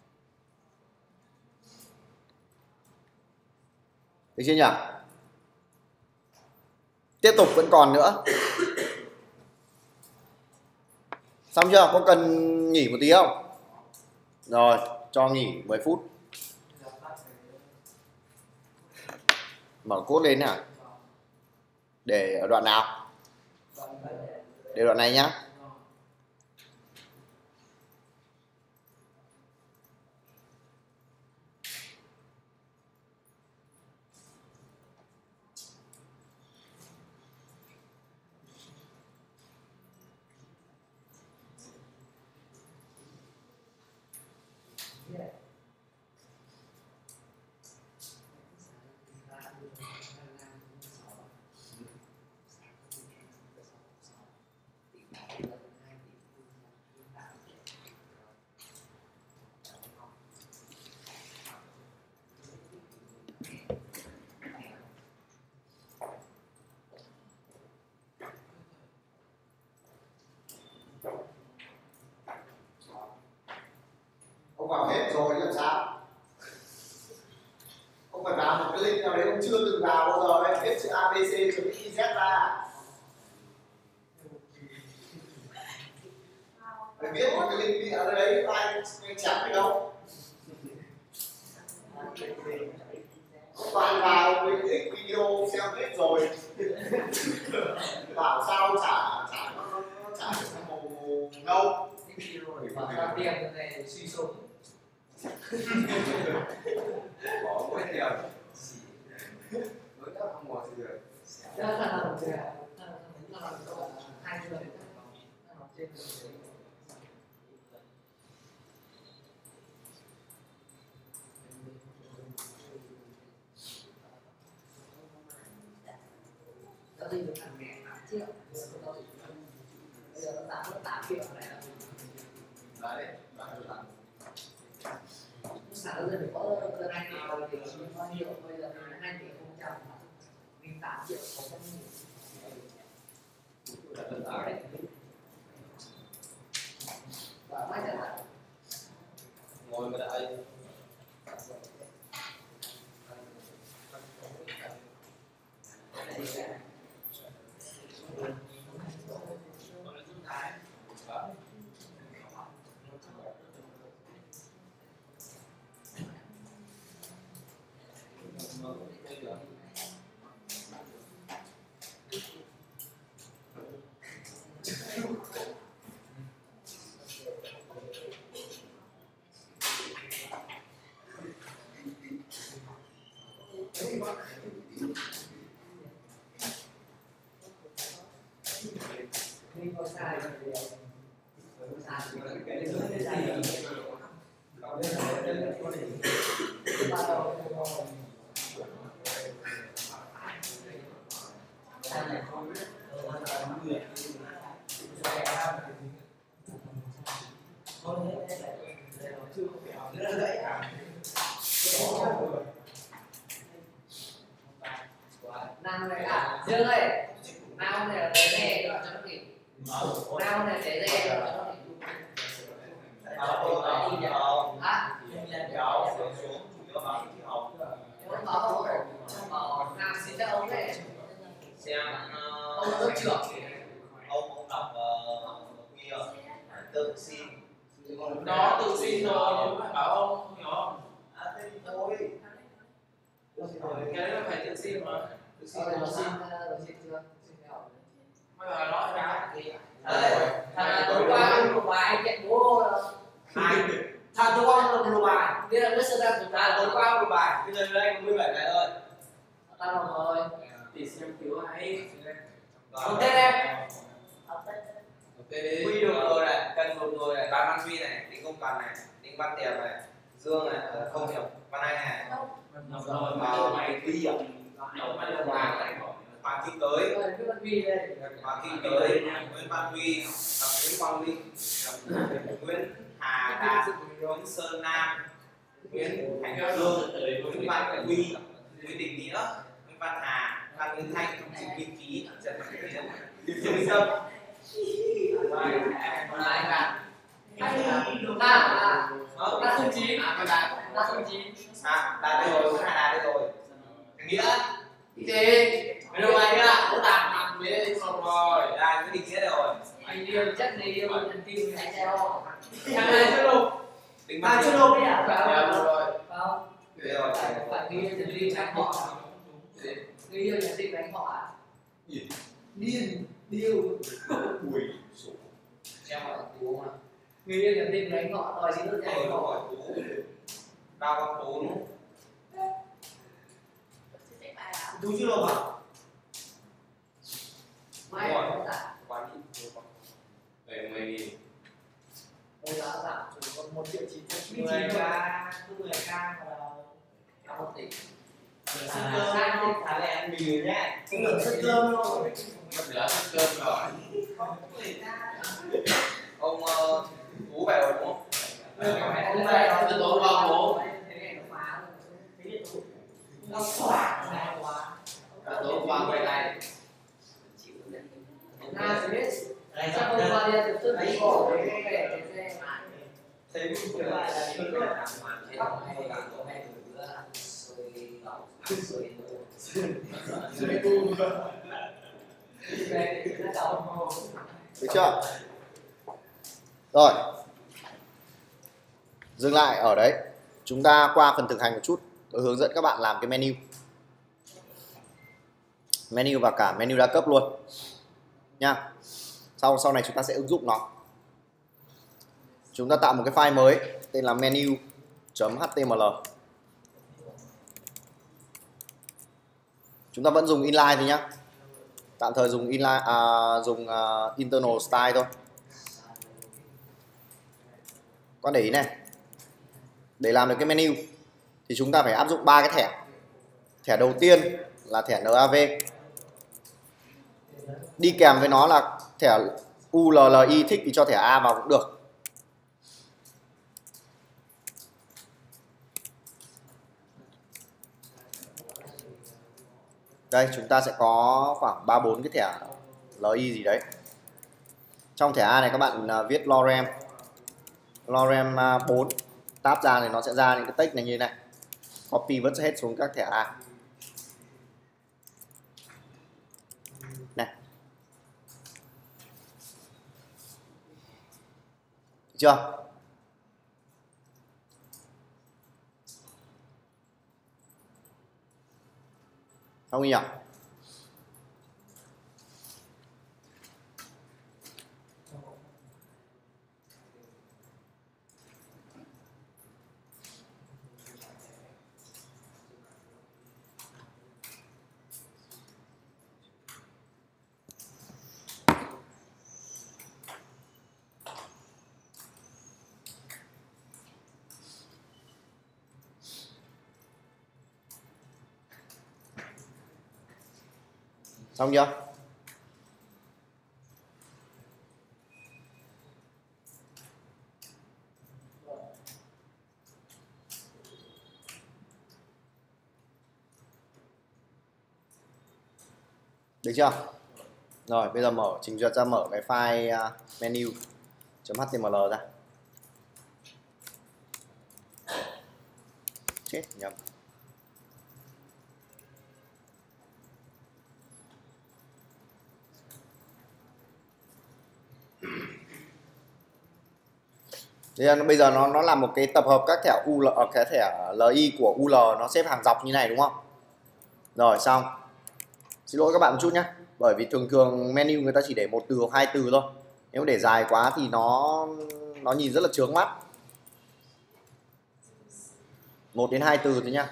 Speaker 2: Được chưa nhỉ? Tiếp tục vẫn còn nữa. Xong chưa? Có cần nghỉ một tí không? Rồi, cho nghỉ mười phút. Mở code lên nào. Để ở đoạn nào? Để đoạn này nhá. Ông vào hết rồi làm sao? Ông phải vào một cái link nào đấy ông chưa từng vào bao giờ ấy, viết chữ a bê xê chấm i zét ra. Phải viết một cái link ở đấy, ai ai chém gì đâu. Ông toàn vào với x video xem hết rồi. Bảo sao chả chả nó chả được màu nâu.
Speaker 3: Và ra tiền này suy sụp.
Speaker 4: Bỏ mỗi tiền với các không mò gì được.
Speaker 3: Đó là làm gì à? Nó làm cho hai người nó học trên nó đi được hàng ngàn hàng triệu. Bây giờ nó tám nó tám triệu này là
Speaker 4: Đấy, bạn ơi bạn.
Speaker 3: xã bây giờ có hai triệu là chỉ bao nhiêu, bây giờ mình hai triệu không trăm mình tám triệu sáu trăm nghìn. Và mấy cái là
Speaker 4: Ngồi mà đây.
Speaker 3: mình có sai thì sai thì cái đấy nó sai thì bắt đầu sai này không biết cả Dương ơi, nào này là để rè cho nó kịp, nào này để rè cho nó kịp. Hả? Không có, không có, làm xin cho ông này.
Speaker 4: Xem
Speaker 3: Ông là lớp trưởng.
Speaker 4: ông ông đọc quy uh, tự xin.
Speaker 5: Nó tự xin rồi nhưng mà bảo ông không hiểu không?
Speaker 4: À thế thì thôi.
Speaker 5: Cái đấy là phải tự xin mà. Tự xin
Speaker 3: Rồi
Speaker 5: là
Speaker 3: nó
Speaker 5: xin.
Speaker 3: xin, nó xin chưa? Xin theo.
Speaker 5: Bây giờ nói ra thì
Speaker 3: Thằng tối qua một bài chạy bố
Speaker 4: Ai? Thằng tôi qua một bài.
Speaker 3: biết là biết sơ ra của
Speaker 4: À
Speaker 3: ta
Speaker 4: tối qua một bài. Bây giờ đây có mười bảy bài thôi.
Speaker 3: ta đồng rồi.
Speaker 5: thì xem cứu hay.
Speaker 3: Ok em.
Speaker 5: Ok đi.
Speaker 4: Quy được rồi này, cần một người này, bán văn duy này, đinh công toàn này, đinh văn tiệp này, dương này, không hiểu, văn anh này.
Speaker 5: Được rồi,
Speaker 4: Vào
Speaker 5: mày
Speaker 4: quy à?
Speaker 5: đầu bắt đầu vào này.
Speaker 4: Hoàng Kim tới.
Speaker 3: Rồi biết văn Vi đây.
Speaker 4: Hoàng Kim tới, Nguyễn Văn Duy, gặp Nguyễn Quang Linh, gặp Nguyễn Hà Đạt, Nguyễn Sơn Nam, Nguyễn Thành Dương, Nguyễn Văn Huy, Nguyễn Đình Nghĩa, Nguyễn Văn Hà, Phan Nguyễn Thanh, Trịnh Kim Ký, Trần Văn Tiến, Trương Minh Tâm.
Speaker 3: Rồi lại cả. Ta à. Ta không chín. Ta không chín.
Speaker 4: À, đạt đây rồi, Nguyễn Hà Đạt đây rồi. Nghĩa.
Speaker 5: Gì? Mày đâu ai nữa? Cũng đạt mặt với đây xong rồi.
Speaker 4: Đây, Nguyễn Đình Nghĩa đây rồi.
Speaker 3: Anh yêu chắc này yêu thần tim này theo.
Speaker 5: Thằng này chưa lục.
Speaker 4: Đinh
Speaker 3: À
Speaker 4: Văn
Speaker 3: chưa
Speaker 4: Thiệp.
Speaker 3: lục đấy à?
Speaker 5: Dạ rồi.
Speaker 3: Không.
Speaker 4: Đây rồi.
Speaker 3: Phải ghi thần tim đánh họ. Ghi yêu thần tim đánh họ à? Điên. Điêu.
Speaker 4: Ui, số.
Speaker 3: Em hỏi Tú mà. Người yêu thần tim đánh họ đòi xin nước
Speaker 4: Đây
Speaker 3: nhanh
Speaker 4: nó
Speaker 3: họ.
Speaker 4: hỏi Tú. Cao Văn Tú đúng không?
Speaker 3: Tú chưa lục à? Mai
Speaker 4: Rồi.
Speaker 3: có giả.
Speaker 4: Quán đi.
Speaker 5: Để mày đi.
Speaker 3: Ôi giá giảm chỉ còn một triệu chín trăm chín mươi
Speaker 5: mười
Speaker 3: chín
Speaker 5: k,
Speaker 3: thôi. mười k mà cao một tỷ.
Speaker 5: À,
Speaker 3: Hai tỷ.
Speaker 4: Thả lẹ ăn mì nhé.
Speaker 3: Cũng được sức cơm thôi.
Speaker 5: Đã ăn cơm rồi.
Speaker 4: Ông uh, Tú về rồi đúng không?
Speaker 3: Hôm nay nó
Speaker 5: Tôi tối qua bố.
Speaker 3: Nó xoạc này quá.
Speaker 5: Đã tối qua quay lại.
Speaker 3: Na sẽ biết. Chắc hôm qua đi tiếp tục đi cổ để có vẻ cái xe.
Speaker 4: Thế cũng phải là những cái làm mà thế nào hay là có hay bữa ăn xôi lẩu, xôi
Speaker 2: Được chưa? Rồi. Dừng lại ở đấy. Chúng ta qua phần thực hành một chút. Tôi hướng dẫn các bạn làm cái menu. Menu và cả menu đa cấp luôn. Nha. Sau sau này chúng ta sẽ ứng dụng nó. Chúng ta tạo một cái file mới tên là menu.html. Chúng ta vẫn dùng inline thôi nhá. Tạm thời dùng inline à, dùng uh, internal style thôi. Con để ý này. Để làm được cái menu thì chúng ta phải áp dụng ba cái thẻ. Thẻ đầu tiên là thẻ nav. Đi kèm với nó là thẻ u lờ lờ i, thích thì cho thẻ A vào cũng được. Đây chúng ta sẽ có khoảng ba bốn cái thẻ lờ i gì đấy. Trong thẻ A này các bạn viết lorem lorem bốn, tab ra thì nó sẽ ra những cái text này như thế này. Copy vứt hết xuống các thẻ A. Này. Được chưa? Không nhỉ? Xong chưa? Được chưa? Rồi bây giờ mở trình duyệt ra, mở cái file uh, menu .html ra. Chết nhầm. Thế bây giờ nó nó là một cái tập hợp các thẻ u lờ, cái thẻ lờ i của u lờ nó xếp hàng dọc như này đúng không? Rồi xong. Xin lỗi các bạn một chút nhé, bởi vì thường thường menu người ta chỉ để một từ hoặc hai từ thôi. Nếu để dài quá thì nó nó nhìn rất là chướng mắt. Một đến hai từ thôi nhá.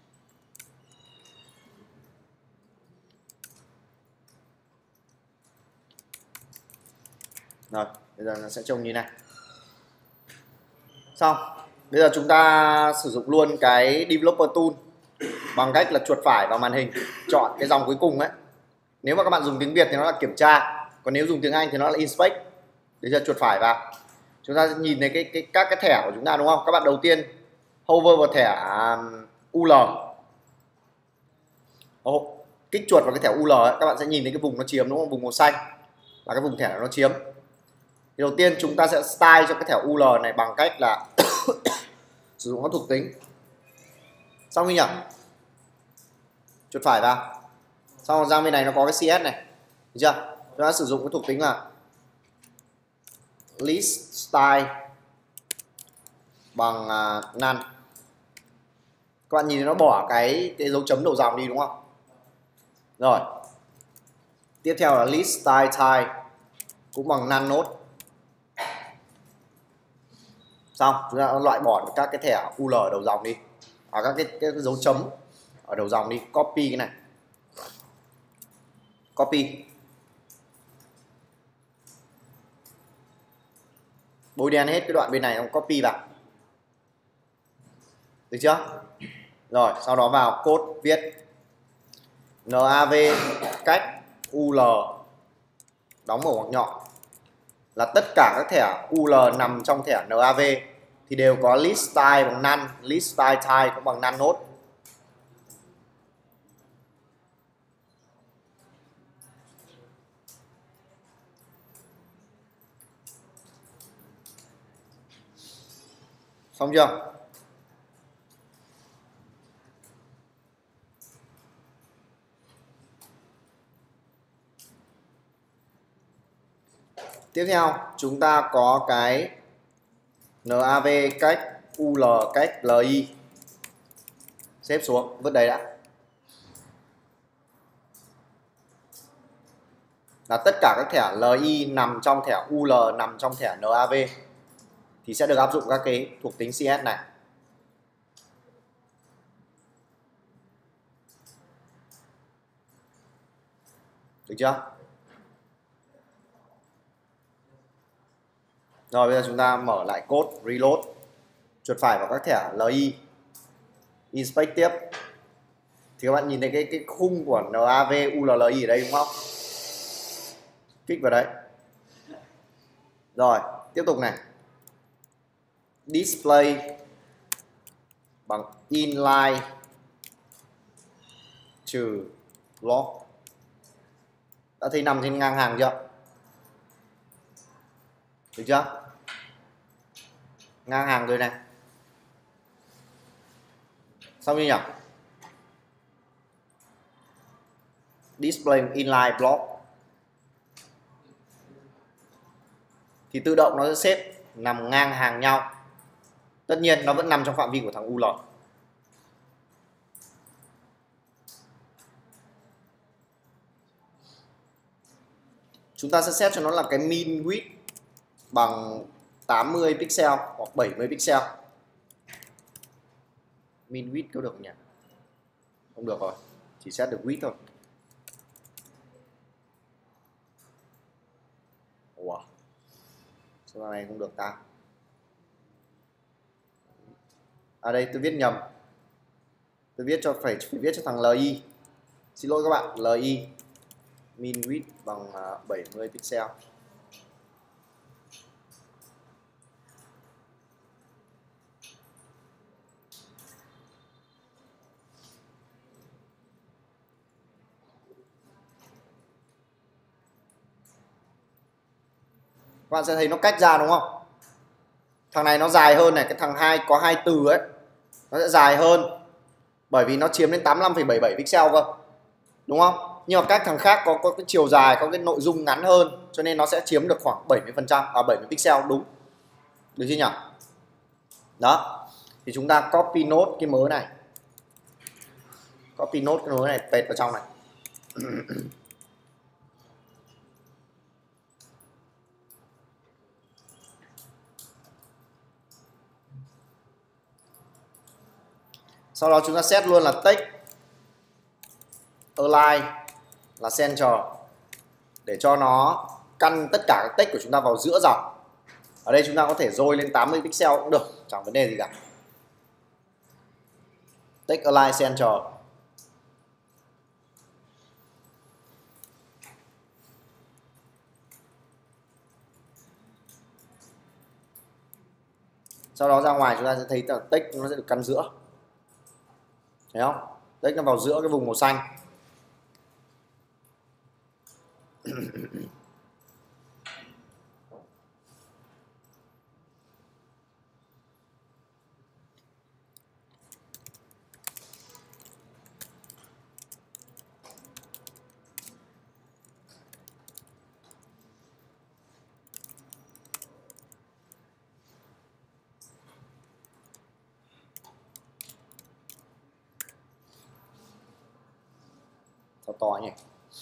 Speaker 2: Rồi, bây giờ nó sẽ trông như này. Xong, bây giờ chúng ta sử dụng luôn cái developer tool bằng cách là chuột phải vào màn hình, chọn cái dòng cuối cùng ấy. Nếu mà các bạn dùng tiếng Việt thì nó là kiểm tra, còn nếu dùng tiếng Anh thì nó là inspect. Để cho chuột phải vào, chúng ta nhìn thấy cái, cái các cái thẻ của chúng ta đúng không? Các bạn đầu tiên hover vào thẻ u lờ, oh, kích chuột vào cái thẻ u lờ ấy, các bạn sẽ nhìn thấy cái vùng nó chiếm đúng không? Vùng màu xanh là cái vùng thẻ nó chiếm. Thì đầu tiên chúng ta sẽ style cho cái thẻ u lờ này bằng cách là sử dụng các thuộc tính. Xong chưa nhỉ? Chuột phải vào. Xong rồi sang bên này nó có cái xê ét này. Được chưa? Chúng ta sử dụng cái thuộc tính là list style bằng uh, none. Các bạn nhìn thấy nó bỏ cái cái dấu chấm đầu dòng đi đúng không? Rồi. Tiếp theo là list style type cũng bằng none node. Xong, chúng ta loại bỏ các cái thẻ u lờ đầu dòng đi. À, các cái, cái dấu chấm ở đầu dòng đi, copy cái này. Copy. Bôi đen hết cái đoạn bên này, không copy vào. Được chưa? Rồi, sau đó vào code viết nav cách ul đóng mở ngoặc nhọn là tất cả các thẻ u lờ nằm trong thẻ nav thì đều có list style bằng none, list style type cũng bằng none node. Xong chưa? Tiếp theo chúng ta có cái nav cách ul cách li, xếp xuống, vứt đây đã. Là tất cả các thẻ li nằm trong thẻ ul nằm trong thẻ nav thì sẽ được áp dụng các cái thuộc tính xê ét này. Được chưa? Rồi bây giờ chúng ta mở lại code, reload, chuột phải vào các thẻ li, inspect tiếp. Thì các bạn nhìn thấy cái cái khung của nav ull ở đây đúng không? Kích vào đấy. Rồi, tiếp tục này. Display bằng inline trừ block. Đã thấy nằm trên ngang hàng chưa? Được chưa? Ngang hàng rồi này. Xong chưa nhỉ? Display inline block thì tự động nó sẽ xếp nằm ngang hàng nhau. Tất nhiên nó vẫn nằm trong phạm vi của thằng ul. Chúng ta sẽ set cho nó là cái min width bằng tám mươi pixel hoặc bảy mươi pixel. Min width có được không nhỉ? Không được rồi, chỉ set được width thôi. Ủa, sao này không được ta? À đây tôi viết nhầm. Tôi viết cho phải phải viết cho thằng li. Xin lỗi các bạn, li min width bằng bảy mươi pixel. bạn sẽ thấy nó cách ra đúng không? Thằng này nó dài hơn này, cái thằng hai có hai từ ấy nó sẽ dài hơn bởi vì nó chiếm đến tám mươi lăm phẩy bảy mươi bảy pixel cơ, đúng không? Nhưng mà các thằng khác có có cái chiều dài, có cái nội dung ngắn hơn cho nên nó sẽ chiếm được khoảng bảy mươi phần trăm, à bảy mươi pixel đúng. Được chưa nhỉ? Đó. Thì chúng ta copy nốt cái mớ này. Copy nốt cái mớ này paste vào trong này. Sau đó chúng ta set luôn là text align là center để cho nó căn tất cả các text của chúng ta vào giữa dòng. Ở đây chúng ta có thể dôi lên tám mươi pixel cũng được, chẳng vấn đề gì cả. Text align center. Sau đó ra ngoài chúng ta sẽ thấy là text nó sẽ được căn giữa. Thấy không? Text nó vào giữa cái vùng màu xanh. To to nhỉ.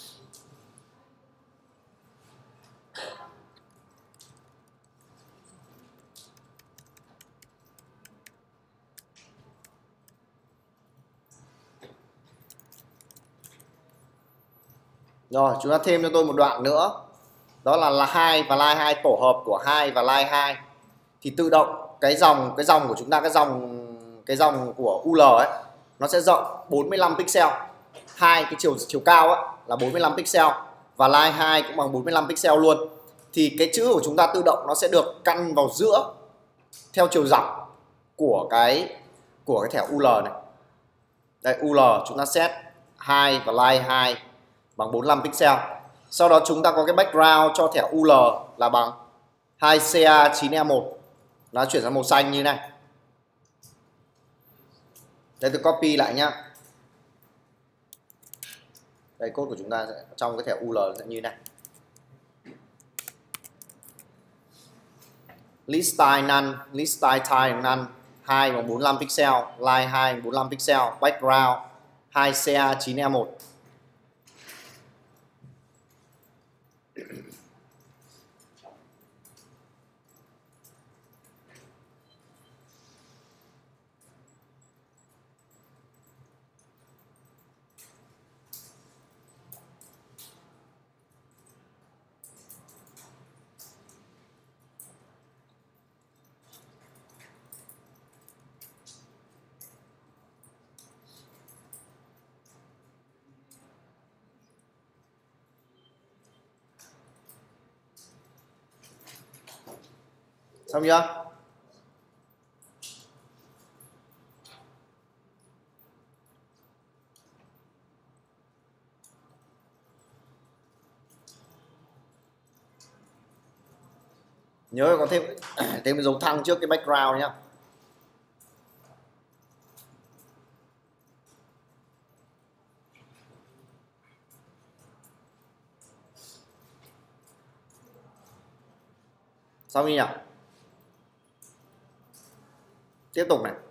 Speaker 2: Rồi chúng ta thêm cho tôi một đoạn nữa. Đó là là hai và line hai, tổ hợp của hai và line hai. Thì tự động cái dòng cái dòng của chúng ta, cái dòng cái dòng của u lờ ấy nó sẽ rộng bốn mươi lăm pixel. Hai cái chiều chiều cao ấy là bốn mươi lăm pixel và line hai cũng bằng bốn mươi lăm pixel luôn. Thì cái chữ của chúng ta tự động nó sẽ được căn vào giữa theo chiều dọc của cái của cái thẻ u lờ này. Đây u lờ chúng ta set hai và line hai bằng bốn mươi lăm pixel. Sau đó chúng ta có cái background cho thẻ u lờ là bằng hai C A chín E một. Nó chuyển sang màu xanh như này. Đây tôi copy lại nhá. Đây code của chúng ta sẽ, trong cái thẻ u lờ sẽ như này. List style none, list style type none, hai bằng bốn mươi lăm pixel, line hai bốn mươi lăm pixel, background hai C A chín E một. Xong chưa? Nhớ có thêm thêm dấu thăng trước cái background nhá. Xong như nhỉ? Tiếp tục này.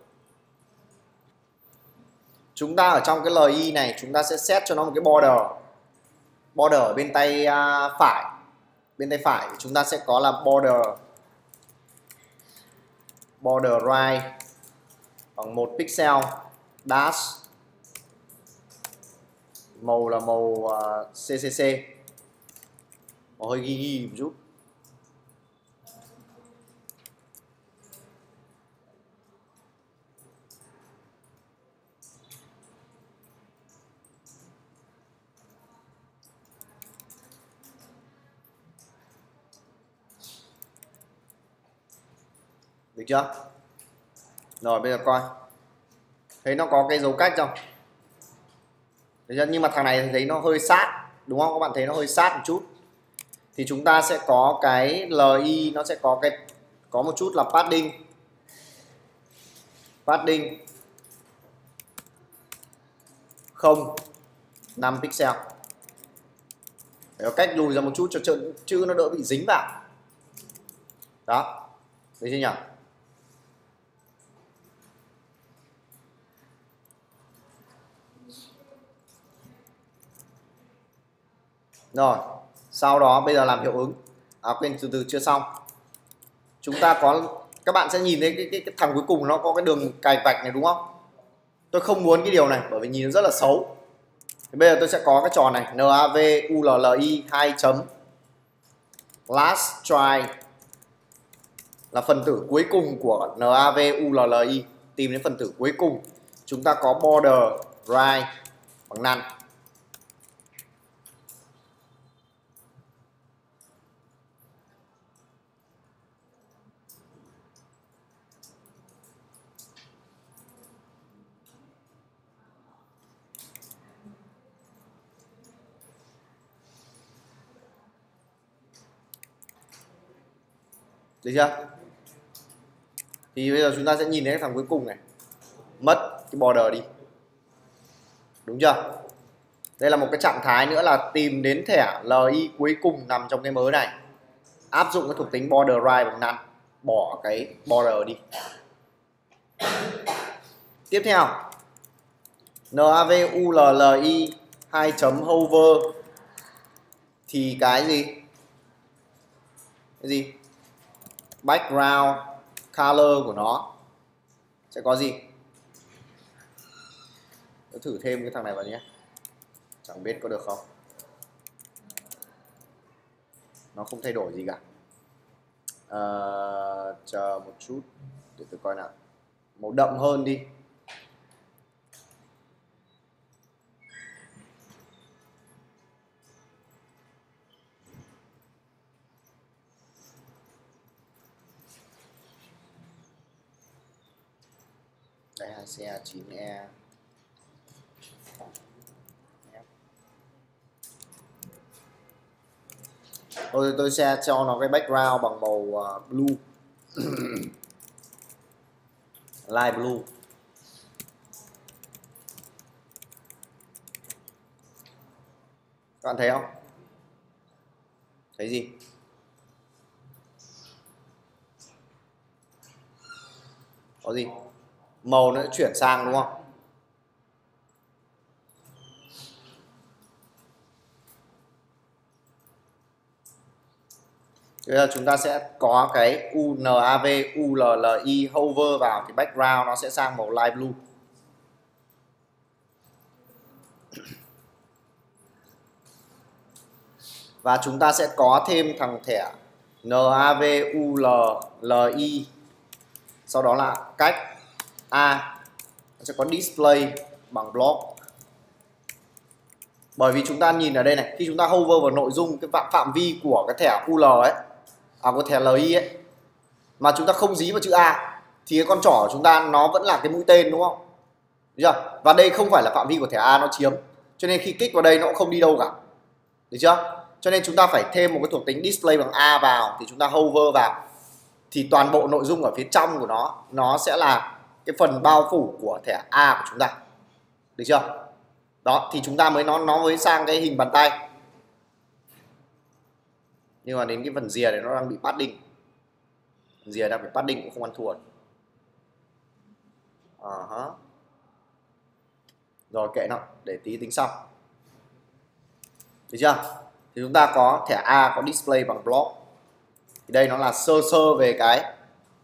Speaker 2: Chúng ta ở trong cái L I này chúng ta sẽ set cho nó một cái border. Border ở bên tay uh, phải. Bên tay phải chúng ta sẽ có là border border right bằng một pixel dash. Màu là màu uh, xê xê xê. Màu hơi ghi ghi một chút. Được chưa? Rồi bây giờ coi. Thấy nó có cái dấu cách không? Được chưa? Nhưng mà thằng này thấy nó hơi sát, đúng không? Các bạn thấy nó hơi sát một chút. thì chúng ta sẽ có cái lờ i, nó sẽ có cái có một chút là padding padding không năm pixel. Phải có cách lùi ra một chút cho chữ, chữ nó đỡ bị dính vào. Đó, thấy chưa nhỉ? Rồi, sau đó bây giờ làm hiệu ứng. À quên, từ từ chưa xong. Chúng ta có, các bạn sẽ nhìn thấy cái, cái, cái thằng cuối cùng nó có cái đường cài vạch này đúng không? Tôi không muốn cái điều này bởi vì nhìn nó rất là xấu. Thì bây giờ tôi sẽ có cái trò này nav ulli hai chấm last try là phần tử cuối cùng của nav ulli, tìm đến phần tử cuối cùng. Chúng ta có border right bằng none. Được chưa? Thì bây giờ chúng ta sẽ nhìn thấy thằng cuối cùng này, mất cái border đi, đúng chưa? Đây là một cái trạng thái nữa là tìm đến thẻ li cuối cùng nằm trong cái mớ này, áp dụng cái thuộc tính border right bằng none, bỏ cái border đi. Tiếp theo nav ulli hai chấm hover thì cái gì? Cái gì? Background color của nó sẽ có gì? Tôi thử thêm cái thằng này vào nhé, chẳng biết có được không. Nó không thay đổi gì cả. À, chờ một chút để tôi coi nào. Màu đậm hơn đi. Đây là xe chín e. Tôi tôi sẽ cho nó cái background bằng màu uh, blue. Light blue. Các bạn thấy không? Thấy gì? Có gì? Màu nó chuyển sang đúng không? Bây giờ chúng ta sẽ có cái nav ulli hover vào thì background nó sẽ sang màu light blue. Và chúng ta sẽ có thêm thằng thẻ nav ulli, sau đó là cách a, nó sẽ có display bằng block. Bởi vì chúng ta nhìn ở đây này, khi chúng ta hover vào nội dung cái phạm, phạm vi của cái thẻ ul ấy, à của thẻ li ấy, mà chúng ta không dí vào chữ a thì cái con trỏ của chúng ta nó vẫn là cái mũi tên đúng không? Được chưa? Và đây không phải là phạm vi của thẻ a nó chiếm, cho nên khi kích vào đây nó cũng không đi đâu cả. Được chưa? Cho nên chúng ta phải thêm một cái thuộc tính display bằng a vào, thì chúng ta hover vào thì toàn bộ nội dung ở phía trong của nó nó sẽ là cái phần bao phủ của thẻ a của chúng ta. Được chưa? Đó, thì chúng ta mới nó nó mới sang cái hình bàn tay. Nhưng mà đến cái phần rìa này nó đang bị padding. Rìa đang bị padding cũng không ăn thua. À hả. Rồi kệ nó, để tí tính sau. Được chưa? Thì chúng ta có thẻ A có display bằng block. Thì đây nó là sơ sơ về cái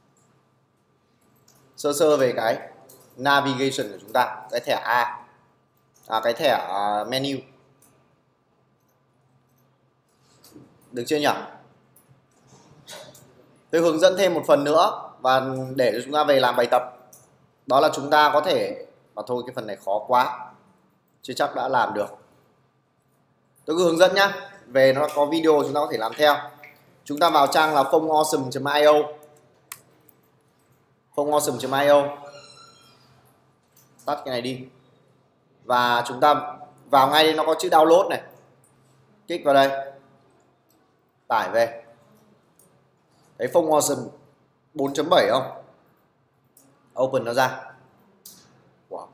Speaker 2: sơ sơ về cái navigation của chúng ta, cái thẻ A. À, cái thẻ uh, menu. Được chưa nhỉ? Tôi hướng dẫn thêm một phần nữa và để cho chúng ta về làm bài tập. Đó là chúng ta có thể, mà thôi cái phần này khó quá, chưa chắc đã làm được. Tôi cứ hướng dẫn nhá. Về nó có video chúng ta có thể làm theo. Chúng ta vào trang là phông awesome chấm i o. phông awesome chấm i o. Tắt cái này đi. Và chúng ta vào ngay đây, nó có chữ download này. Kích vào đây. tải về. Thấy phông Awesome bốn chấm bảy không? Open nó ra. Wow.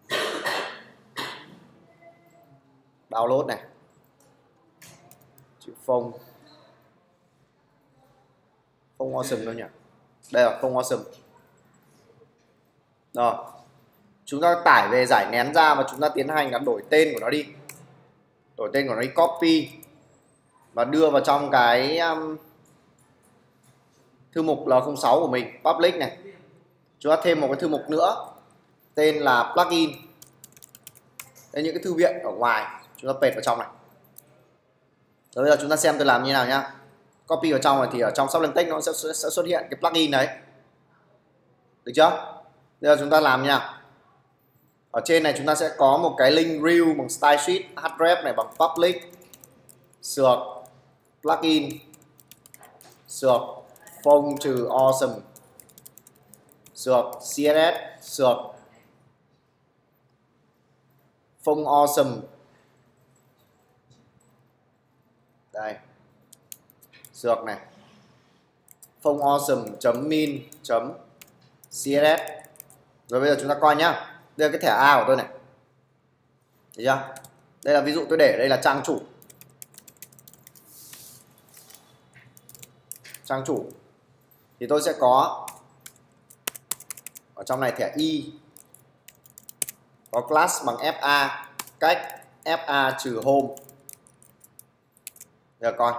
Speaker 2: Download này. Chữ phông. Phông Awesome đâu nhỉ? Đây là phông Awesome. Rồi. Chúng ta tải về giải nén ra và chúng ta tiến hành là đổi tên của nó đi. Đổi tên của nó đi, copy và đưa vào trong cái um, thư mục L không sáu của mình, public này. Chúng ta thêm một cái thư mục nữa tên là plugin. Đây, những cái thư viện ở ngoài chúng ta paste vào trong này. Rồi bây giờ chúng ta xem tôi làm như nào nhá. Copy vào trong này thì ở trong Shopland Text nó sẽ, sẽ xuất hiện cái plugin đấy. Được chưa? Bây giờ chúng ta làm nha. Ở trên này chúng ta sẽ có một cái link reel bằng style sheet, href này bằng public, sược plugin, sược phông trừ awesome, sược css, sược phông awesome. Đây. Sược này. Phông awesome chấm min chấm css. Rồi bây giờ chúng ta coi nhá. Đây là cái thẻ A của tôi này. Thấy chưa? Đây là ví dụ tôi để đây là trang chủ. Trang chủ. Thì tôi sẽ có ở trong này thẻ Y. Có class bằng fa, cách fa trừ home. Giờ coi.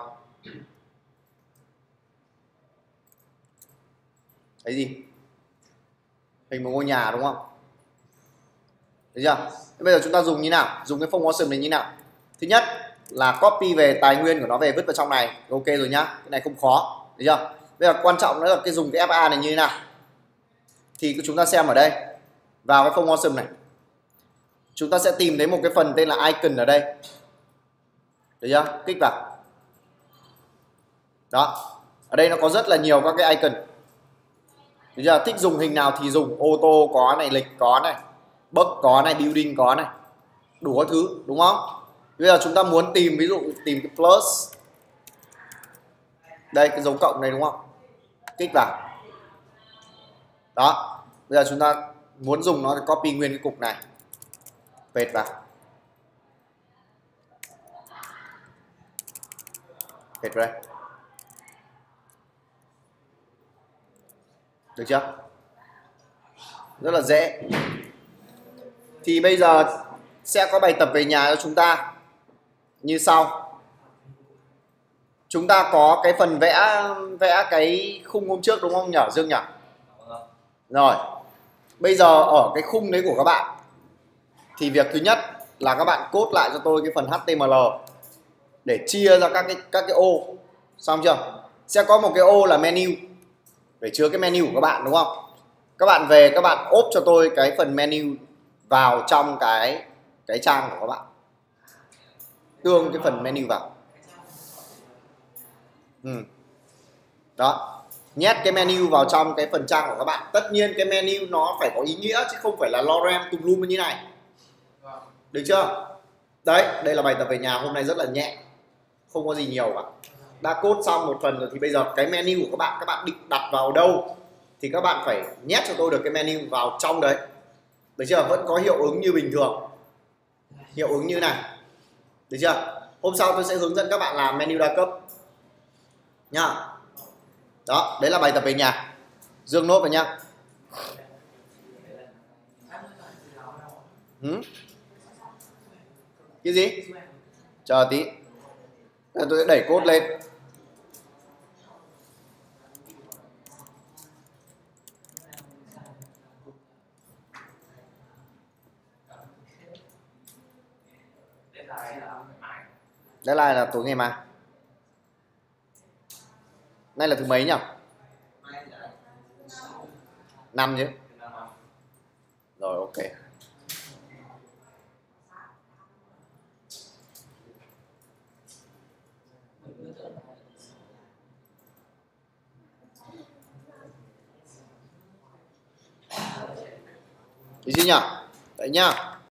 Speaker 2: Thấy gì? Hình một ngôi nhà đúng không? Thấy chưa? Thế bây giờ chúng ta dùng như nào? Dùng cái phông Awesome này như nào? Thứ nhất là copy về tài nguyên của nó về vứt vào trong này. Ok rồi nhá. Cái này không khó. Thấy chưa? Bây giờ quan trọng nữa là cái dùng cái fa này như thế nào. Thì chúng ta xem ở đây. Vào cái phông Awesome này. Chúng ta sẽ tìm thấy một cái phần tên là icon ở đây. Thấy chưa? Kích vào. Đó. Ở đây nó có rất là nhiều các cái icon. Thấy chưa? Thích dùng hình nào thì dùng. Ô tô có này, lịch có này, box có này, building có này, đủ các thứ đúng không? Bây giờ chúng ta muốn tìm, ví dụ tìm cái plus, đây cái dấu cộng này đúng không? Kích vào. Đó. Bây giờ chúng ta muốn dùng nó thì copy nguyên cái cục này, paste vào, paste vào đây. Được chưa? Rất là dễ. Thì bây giờ sẽ có bài tập về nhà cho chúng ta như sau. Chúng ta có cái phần vẽ vẽ cái khung hôm trước đúng không nhỉ Dương nhỉ? Rồi. Bây giờ ở cái khung đấy của các bạn thì việc thứ nhất là các bạn code lại cho tôi cái phần hát tê em lờ để chia ra các cái các cái ô. Xong chưa? Sẽ có một cái ô là menu để chứa cái menu của các bạn đúng không? Các bạn về các bạn ốp cho tôi cái phần menu vào trong cái cái trang của các bạn, tương cái phần menu vào. Ừ. Đó, nhét cái menu vào trong cái phần trang của các bạn. Tất nhiên cái menu nó phải có ý nghĩa chứ không phải là lorem tùm lum như này. Được chưa? Đấy, đây là bài tập về nhà hôm nay rất là nhẹ, không có gì nhiều cả. Đã code xong một phần rồi thì bây giờ cái menu của các bạn các bạn định đặt vào đâu thì các bạn phải nhét cho tôi được cái menu vào trong đấy. Được chưa? Vẫn có hiệu ứng như bình thường, hiệu ứng như này. Được chưa? Hôm sau tôi sẽ hướng dẫn các bạn làm menu đa cấp nhá. Đó, đấy là bài tập về nhà. Dương nốt vào nhá. Ừ? Cái gì? Chờ tí. Tôi sẽ đẩy code lên. Deadline là tối ngày mai. Nay là thứ mấy nhỉ? Năm chứ. Rồi ok. Được chưa nhỉ? Đấy nhá.